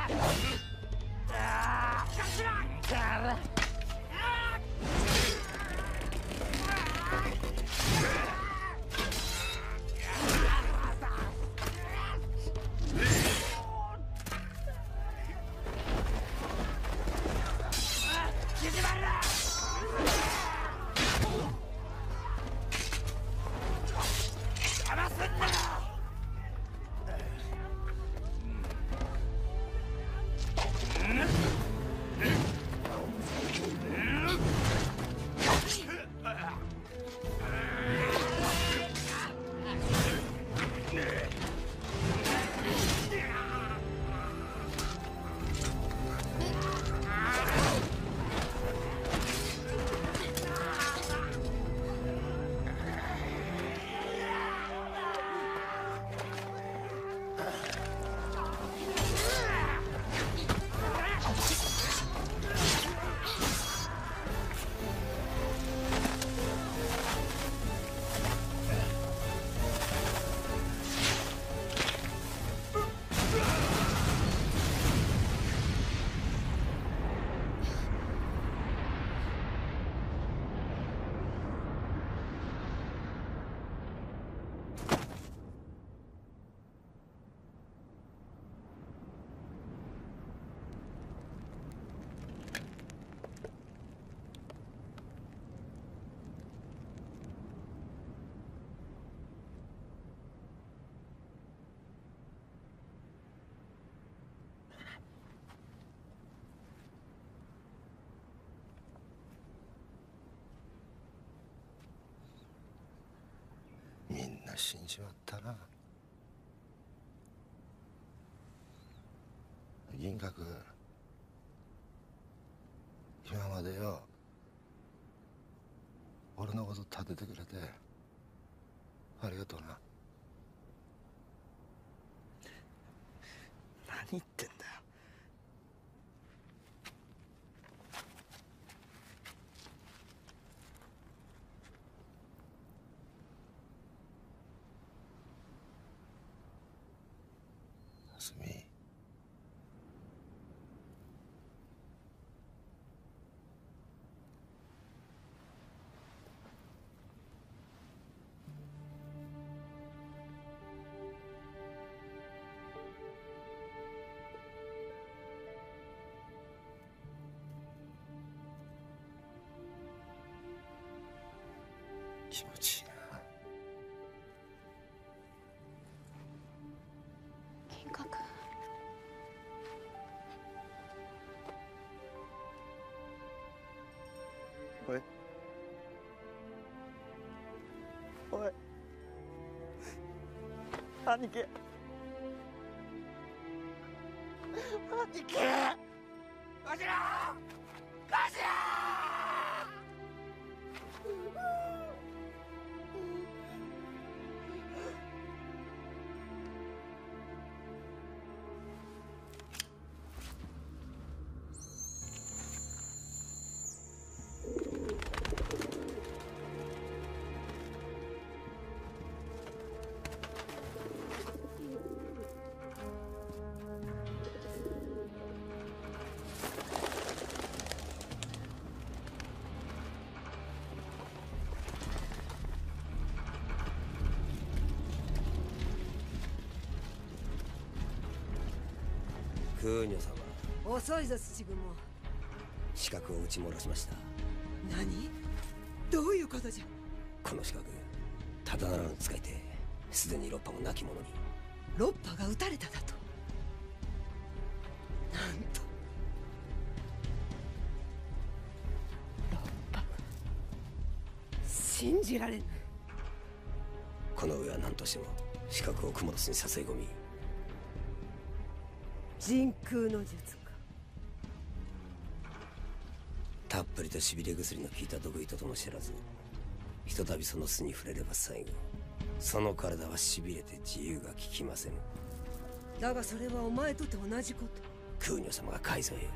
Speaker 13: みんな死んじまったな。銀閣、今までよ、俺のこと立ててくれてありがとうな。
Speaker 9: 何言ってんだよ。
Speaker 13: すみ、気持ちいいな。
Speaker 14: 銀閣。
Speaker 22: おいおい兄貴兄貴ガジラガジラ
Speaker 10: クーニョ様、
Speaker 1: 遅いぞ土雲。
Speaker 10: 刺客を撃ち漏らしました。
Speaker 1: 何？どういうことじゃ。
Speaker 10: この刺客、ただならぬ使い手、すでに六波も亡き者に。
Speaker 1: 六波が撃たれただと。なんと六波、信じられぬ。
Speaker 10: この上は何としても刺客をクモロスに誘い込み、
Speaker 1: 人空の術か。
Speaker 10: たっぷりとしびれ薬の効いた毒糸とも知らず、ひとたびその巣に触れれば最後、その体はしびれて自由が利きませぬ。
Speaker 1: だがそれはお前とて同じこと。
Speaker 10: クーニョ様が改造よ。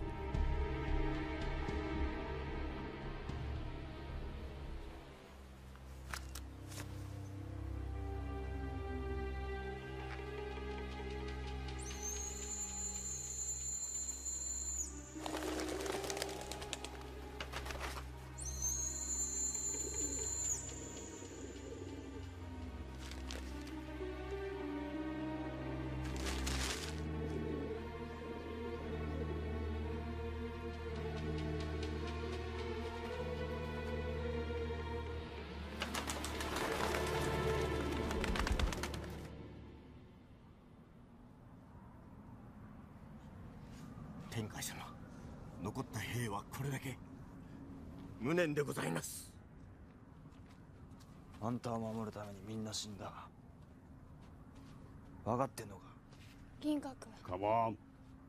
Speaker 11: 天海様、残った兵はこれだけ。無念でございます。
Speaker 9: あんたを守るためにみんな死んだ。分かってんのか？
Speaker 2: 銀閣。
Speaker 6: カモン。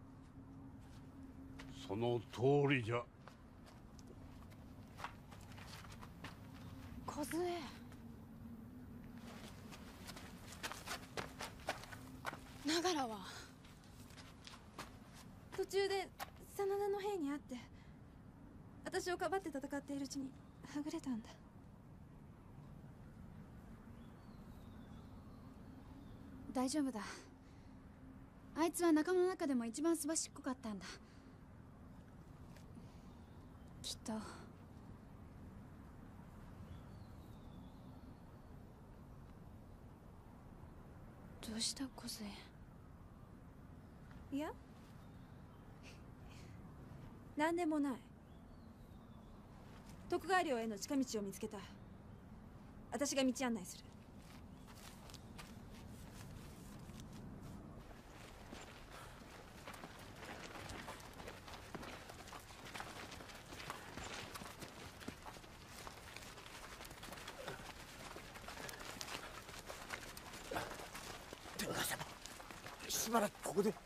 Speaker 6: その通りじゃ。
Speaker 2: 梢。長良は途中で真田の兵に会って私をかばって戦っているうちにはぐれたんだ。大丈夫だ。あいつは仲間の中でも一番すばしっこかったんだ。きっとどうした梢？いや何でもない。徳川領への近道を見つけた。私が道案内する。
Speaker 11: 天海様、しばらくここで。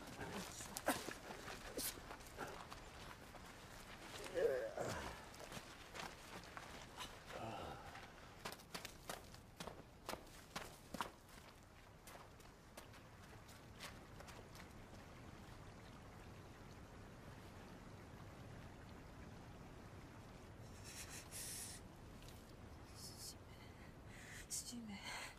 Speaker 2: しめ。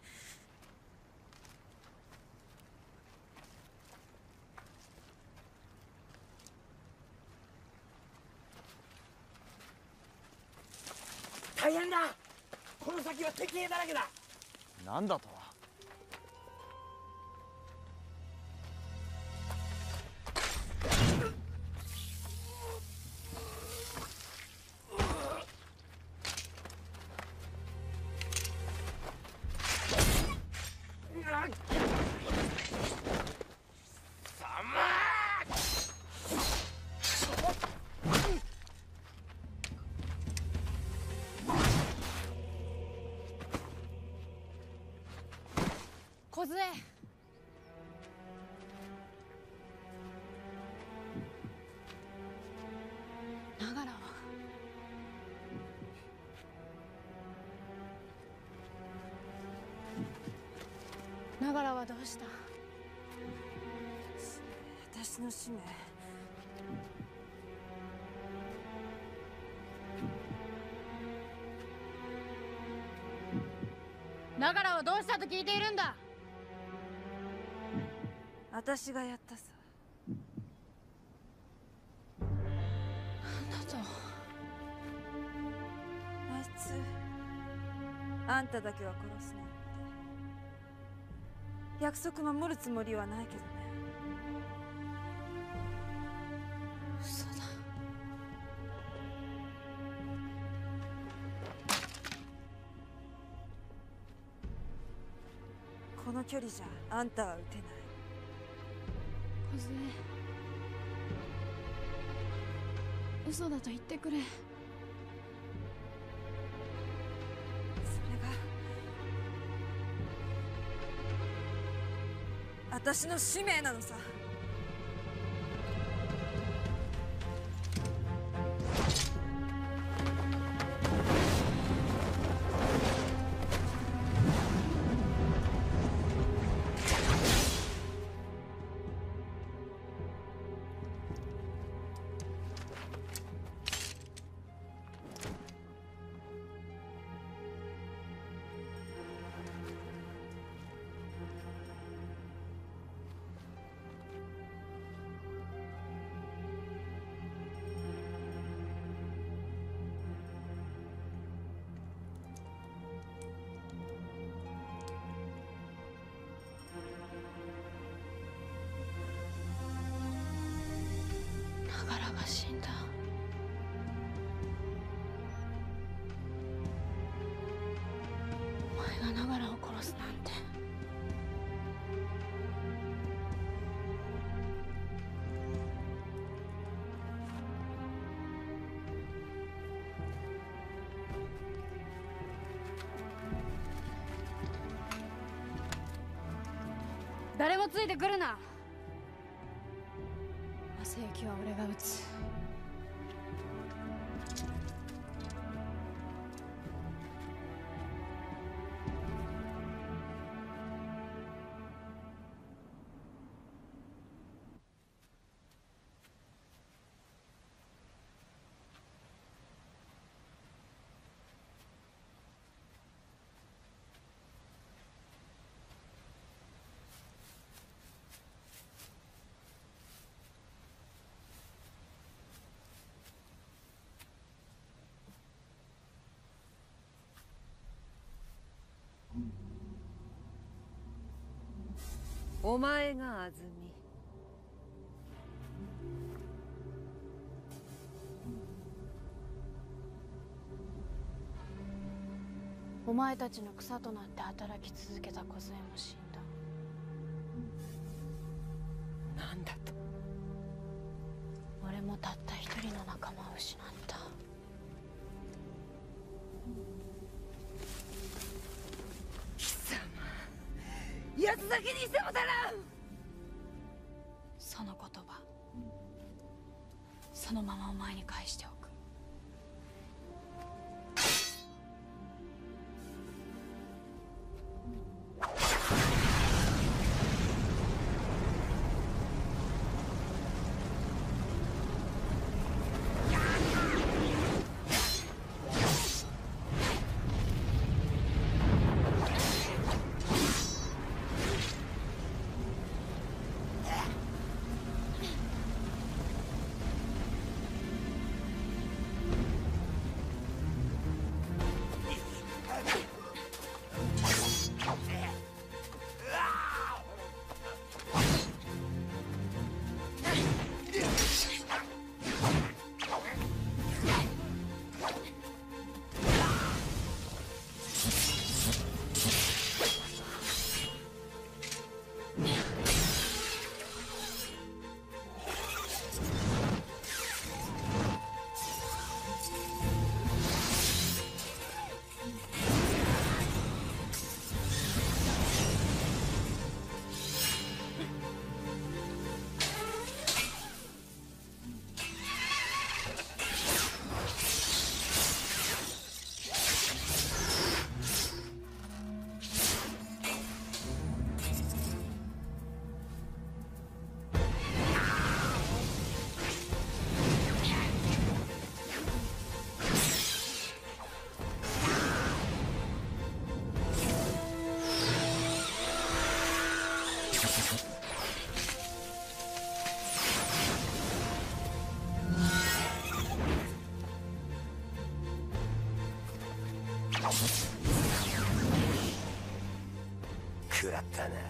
Speaker 11: 大変だ。この先は敵兵だらけだ。
Speaker 9: なんだとは。
Speaker 2: 梢。長良は長良はどうした？
Speaker 14: 私の使命。
Speaker 2: 長良はどうしたと聞いているんだ。
Speaker 14: 私がやったさ。
Speaker 2: なんだと？
Speaker 14: あいつあんただけは殺すなんて約束守るつもりはないけどね。
Speaker 2: 嘘だ。
Speaker 14: この距離じゃあんたは撃てない。
Speaker 2: 梢、嘘だと言ってくれ。
Speaker 14: それが私の使命なのさ。
Speaker 2: 長良が死んだ。お前が長良を殺すなんて。 誰もついてくるな。正行は俺が撃つ。
Speaker 1: お前が安住。
Speaker 2: お前たちの草となって働き続けた梢も死んだ。
Speaker 1: なんだと。
Speaker 2: 俺もたった一人の仲間を失った。
Speaker 1: やつだけにしても足らん。
Speaker 2: その言葉そのままお前に返しておく。
Speaker 10: 食らったな。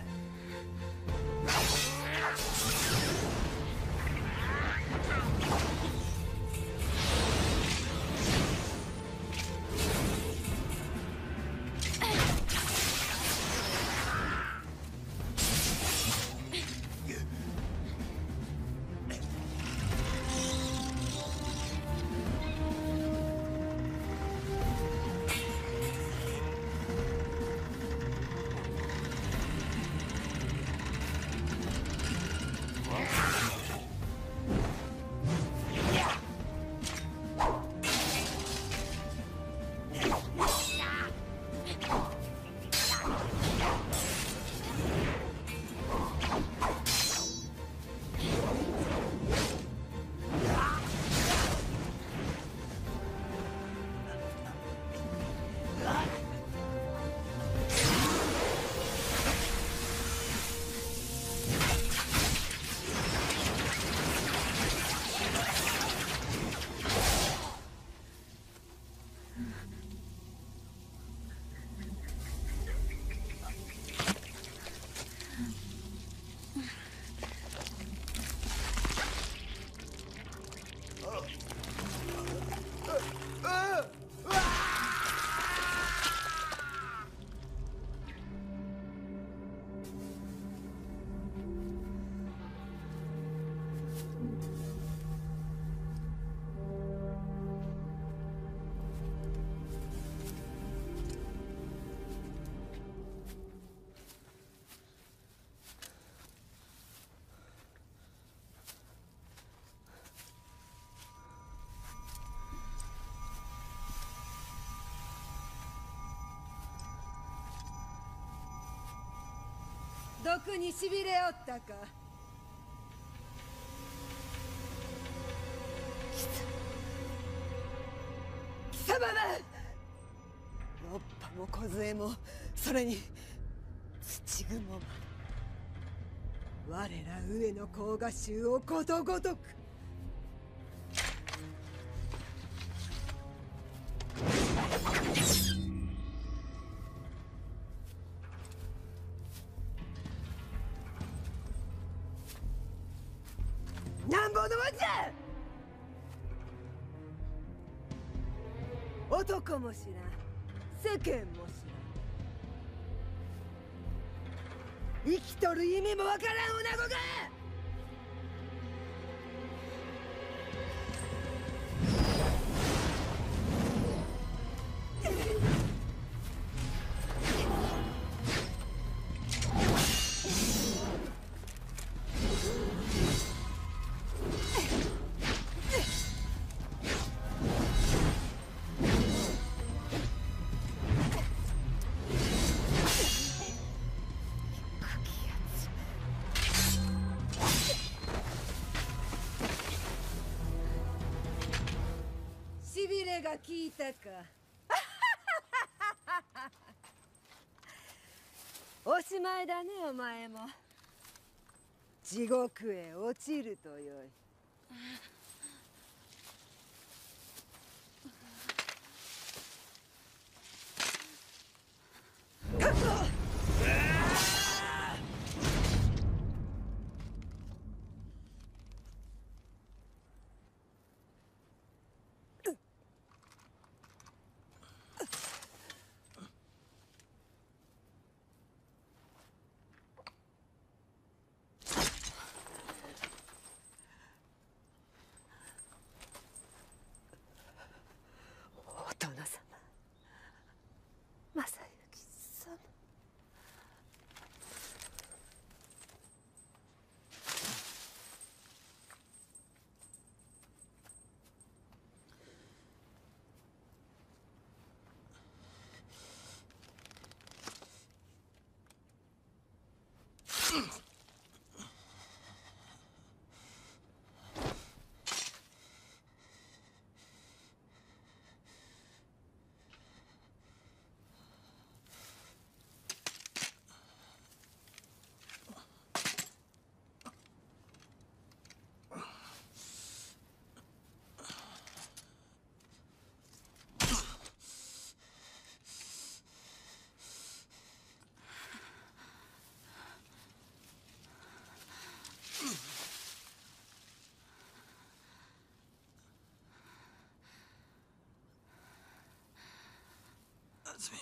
Speaker 1: 毒にしびれおったか。貴様は六波も梢もそれに土蜘蛛も我ら上の甲賀衆をことごとくなんぼのもんじゃ。男も知らん、世間も知らん、生きとる意味もわからん女子が。しびれが効いたか。おしまいだね、お前も。地獄へ落ちるとよい。覚悟。お殿様、正行様。
Speaker 9: 夏美、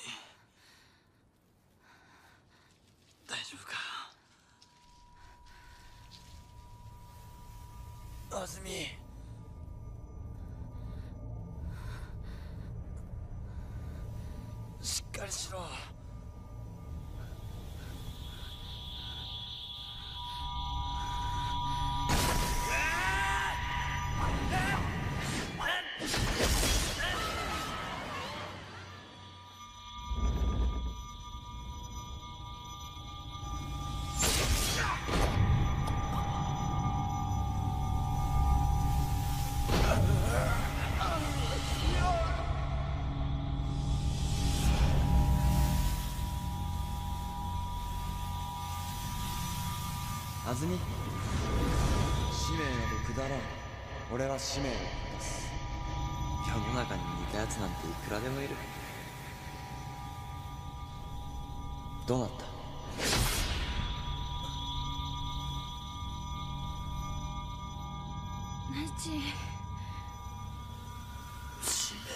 Speaker 9: 大丈夫か。夏美、しっかりしろ。安住、使命などくだらん。俺は使命を果たす。世の中に似たやつなんていくらでもいる。どうなった？
Speaker 2: ナチ。
Speaker 9: 使命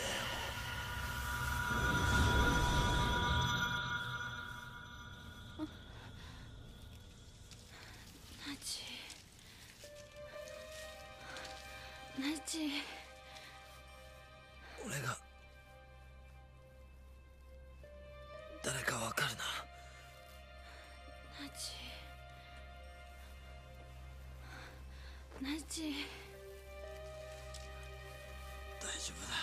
Speaker 2: ナチ。ナチ。
Speaker 9: 俺が誰かわかるな。
Speaker 2: ナチ。ナチ。
Speaker 9: 大丈夫だ。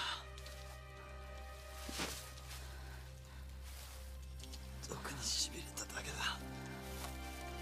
Speaker 9: 毒にしびれただけだ。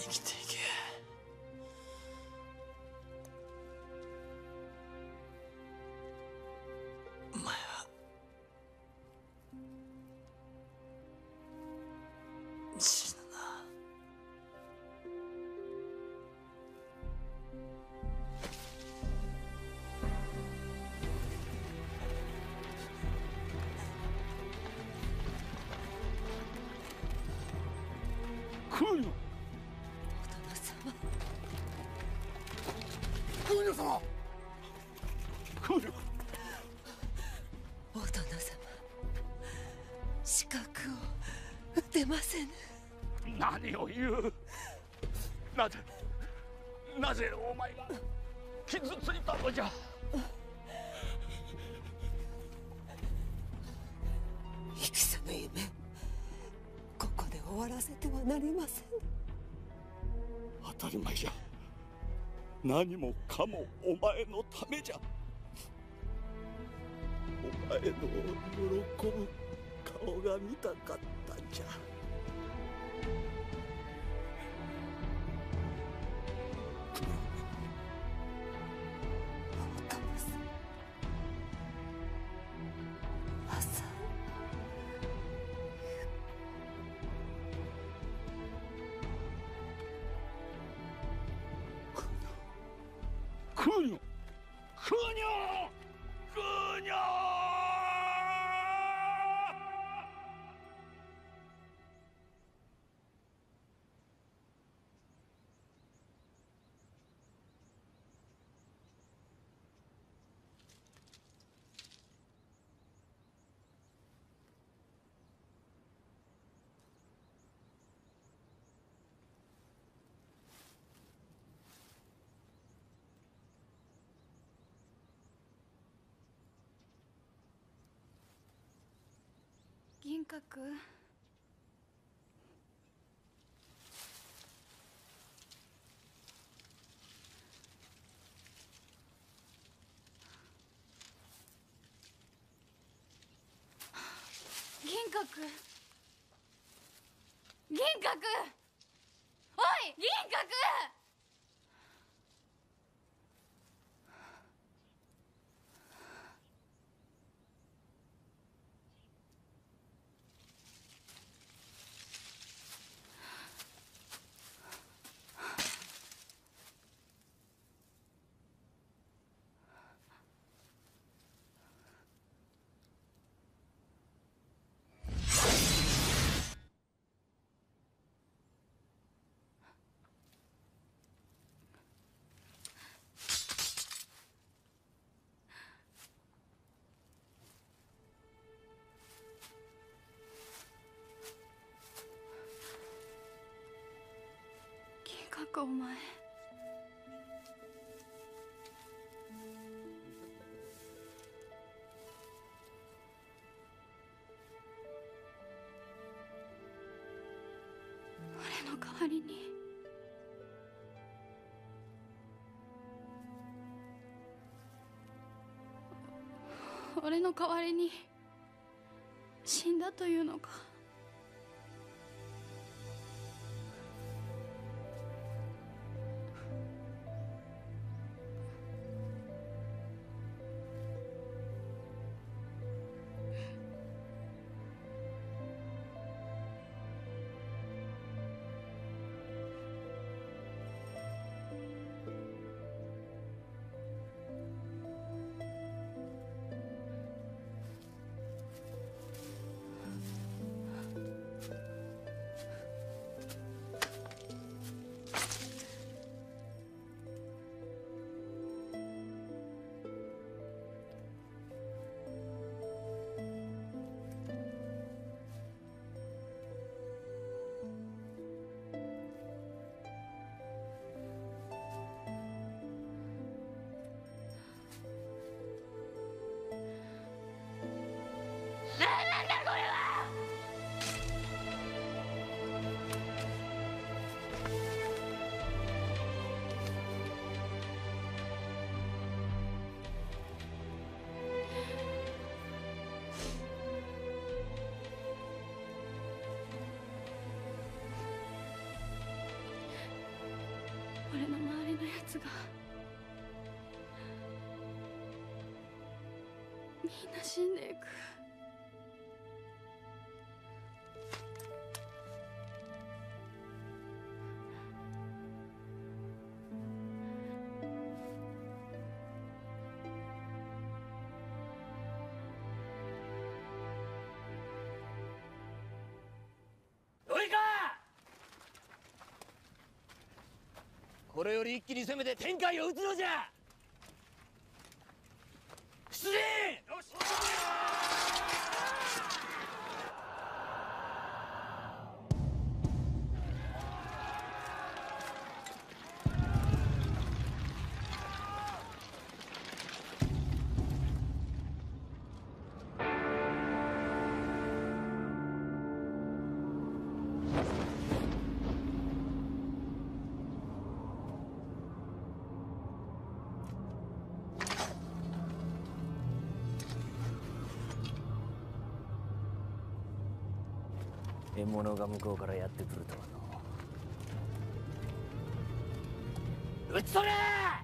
Speaker 5: 生きていけ。お前は死ぬな。
Speaker 6: クーニョクーニョ様クーニョ
Speaker 1: お殿様、資格を打てませぬ。
Speaker 6: 何を言う。なぜなぜお前が傷ついたのじゃ。
Speaker 1: 戦の夢、ここで終わらせてはなりません。
Speaker 6: 当たり前じゃ。何もかもお前のためじゃ。お前の喜ぶ顔が見たかったんじゃ。クーニョクーニョクーニョ
Speaker 2: 銀閣、銀閣、銀閣、おい銀閣。お前、俺の代わりに俺の代わりに死んだというのか。 つがみんな死んでいく。
Speaker 4: これより一気に攻めて天海を撃つのじゃ。出陣。獲物が向こうからやってくるとはの。撃ち取れ！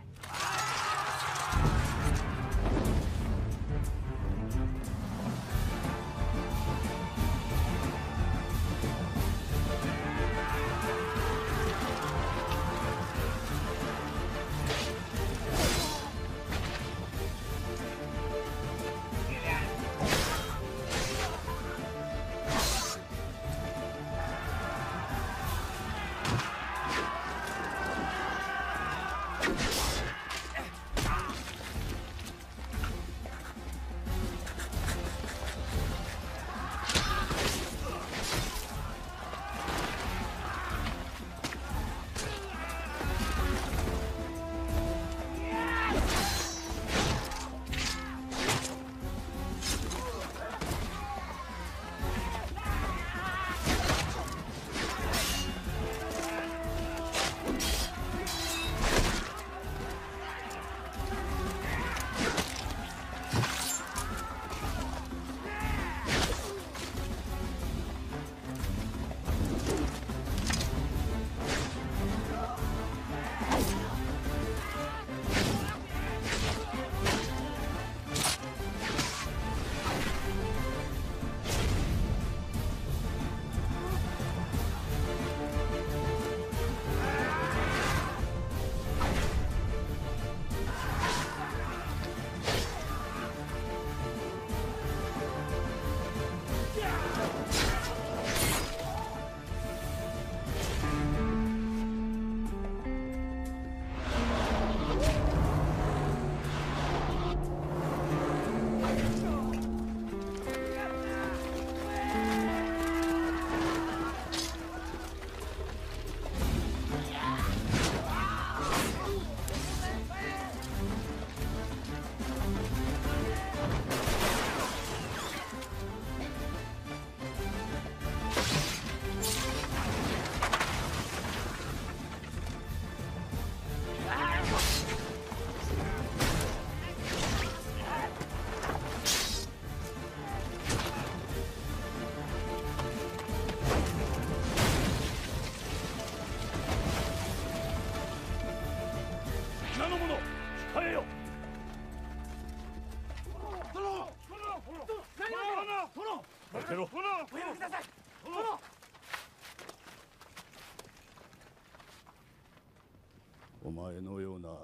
Speaker 6: お前のような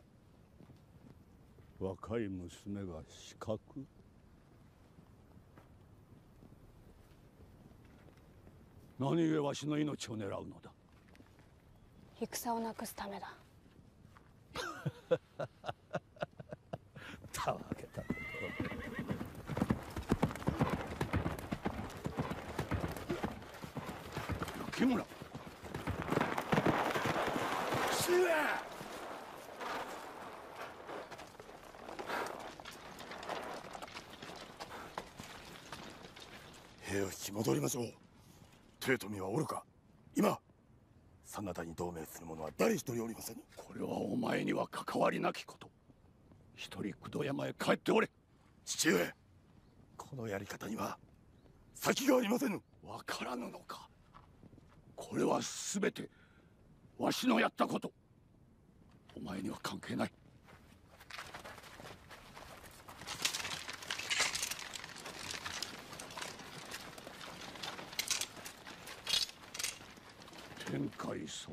Speaker 6: 若い娘が刺客？何故わしの命を狙うのだ？
Speaker 2: 戦をなくすためだ。
Speaker 6: たわけたこと。木村。父上。兵を引き戻りましょう。豊臣はおるか？今真田に同盟する者は誰一人おりません。これはお前には関わりなきこと。一人工藤山へ帰っておれ。父上、このやり方には先がありませぬ。わからぬのか？これは全てわしのやったこと。 お前には関係ない。天海僧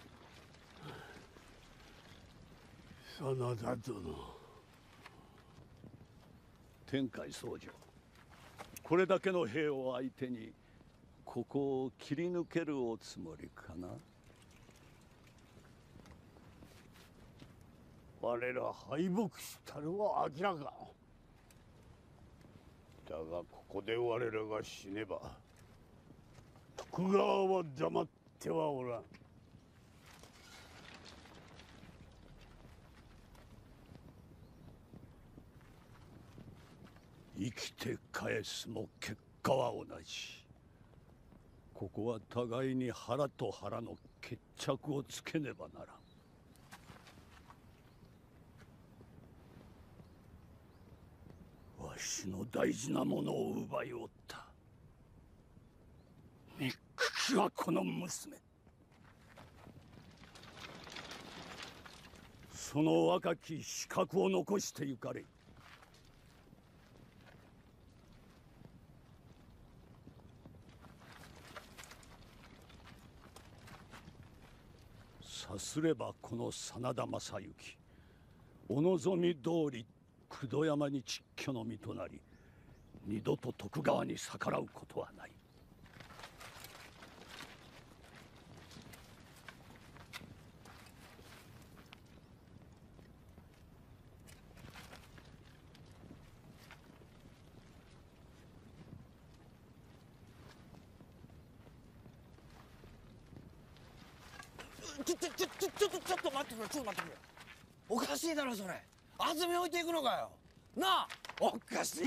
Speaker 6: 正、真田殿。天海僧正、これだけの兵を相手にここを切り抜けるおつもりかな。我ら敗北したるは明らか。だがここで我らが死ねば徳川は黙ってはおらん。生きて返すも結果は同じ。ここは互いに腹と腹の決着をつけねばならん。わしの大事なものを奪いおった。憎きはこの娘。その若き資格を残してゆかれ。さすればこの真田昌幸、お望み通り九度山に蟄居の身となり、二度と徳川に逆らうことはない。
Speaker 9: ちょちょちょちょちょちょっと待ってくれ、ちょっと待ってくれ。おかしいだろそれ。安住置いていくのかよ。なあ、おかしい。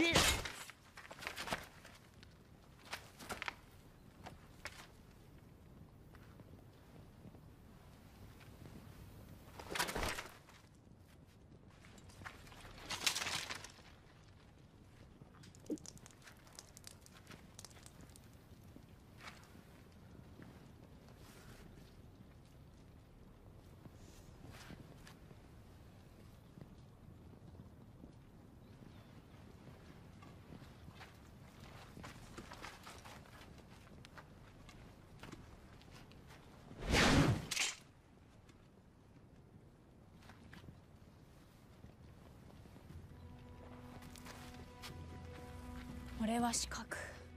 Speaker 2: 俺は四角。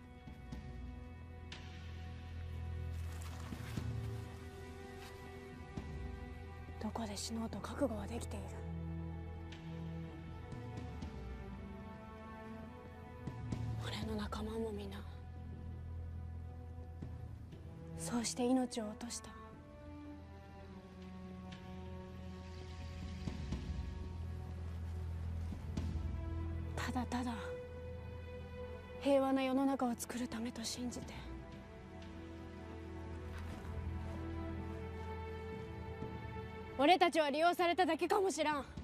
Speaker 2: どこで死のうと覚悟はできている。俺の仲間も皆そうして命を落とした。ただただ平和な世の中を作るためと信じて。俺たちは利用されただけかもしらん。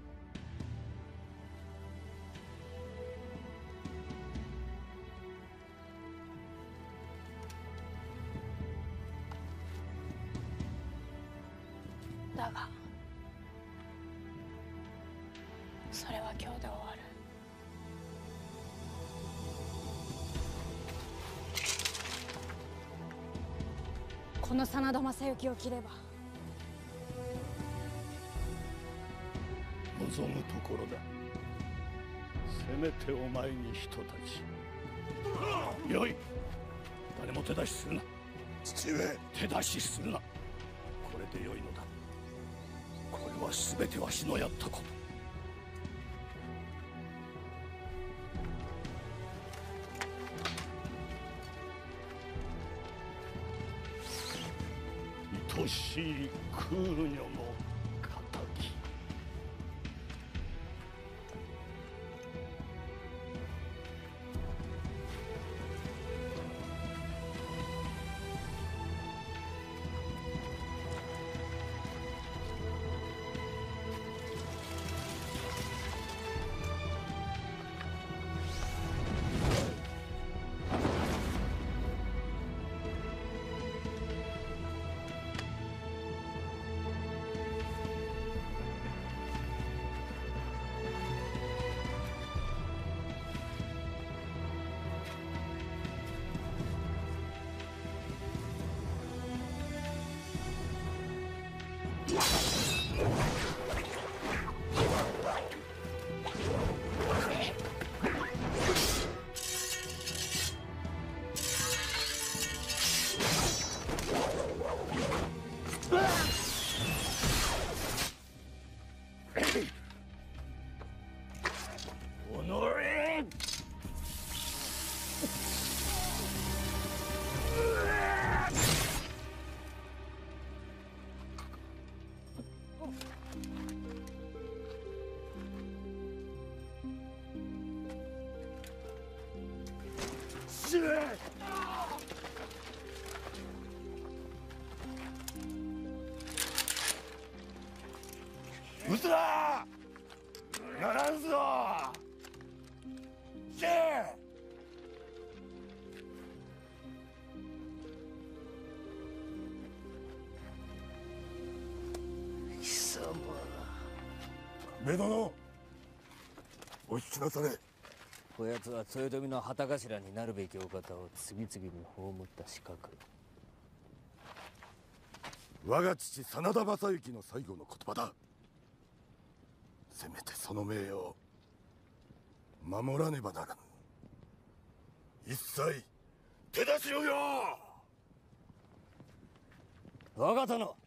Speaker 2: だがそれは今日で終わる。この真田昌幸を切れば
Speaker 6: 望むところだ。せめてお前に人たち。よい、誰も手出しするな。父上、手出しするな。これでよいのだ。これは全てわしのやったこと。愛しい空女の敵。
Speaker 19: つらならんぞ。け
Speaker 4: 貴様。
Speaker 19: 亀殿、お引きなされ。
Speaker 4: こやつは豊臣の旗頭になるべきお方を次々に葬った刺客。
Speaker 19: 我が父真田昌幸の最後の言葉だ。せめてその名誉を守らねばならぬ。一切手出しろよ。
Speaker 4: 我が殿、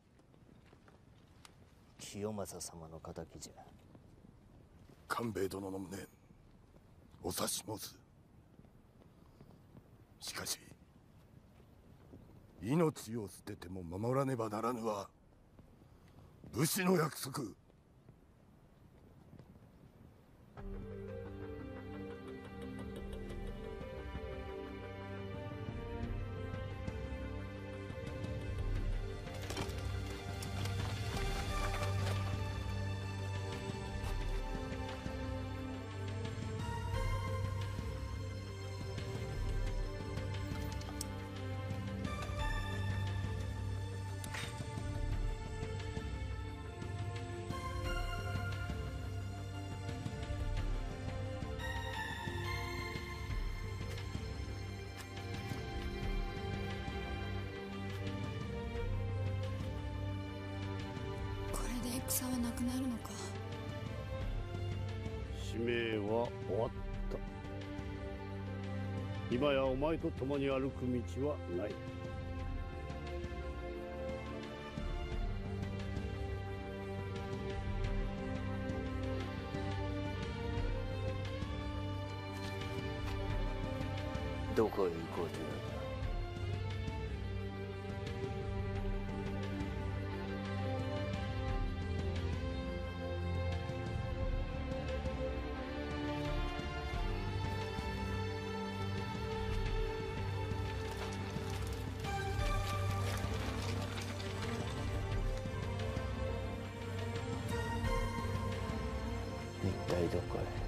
Speaker 4: 清正様の敵じゃ。
Speaker 19: 官兵衛殿の無念お察し申す。しかし命を捨てても守らねばならぬは武士の約束。
Speaker 2: 戦はなくなるのか。
Speaker 6: 使命は終わった。今やお前と共に歩く道はない。
Speaker 4: どこへ行こうというのだ。一体どこへ。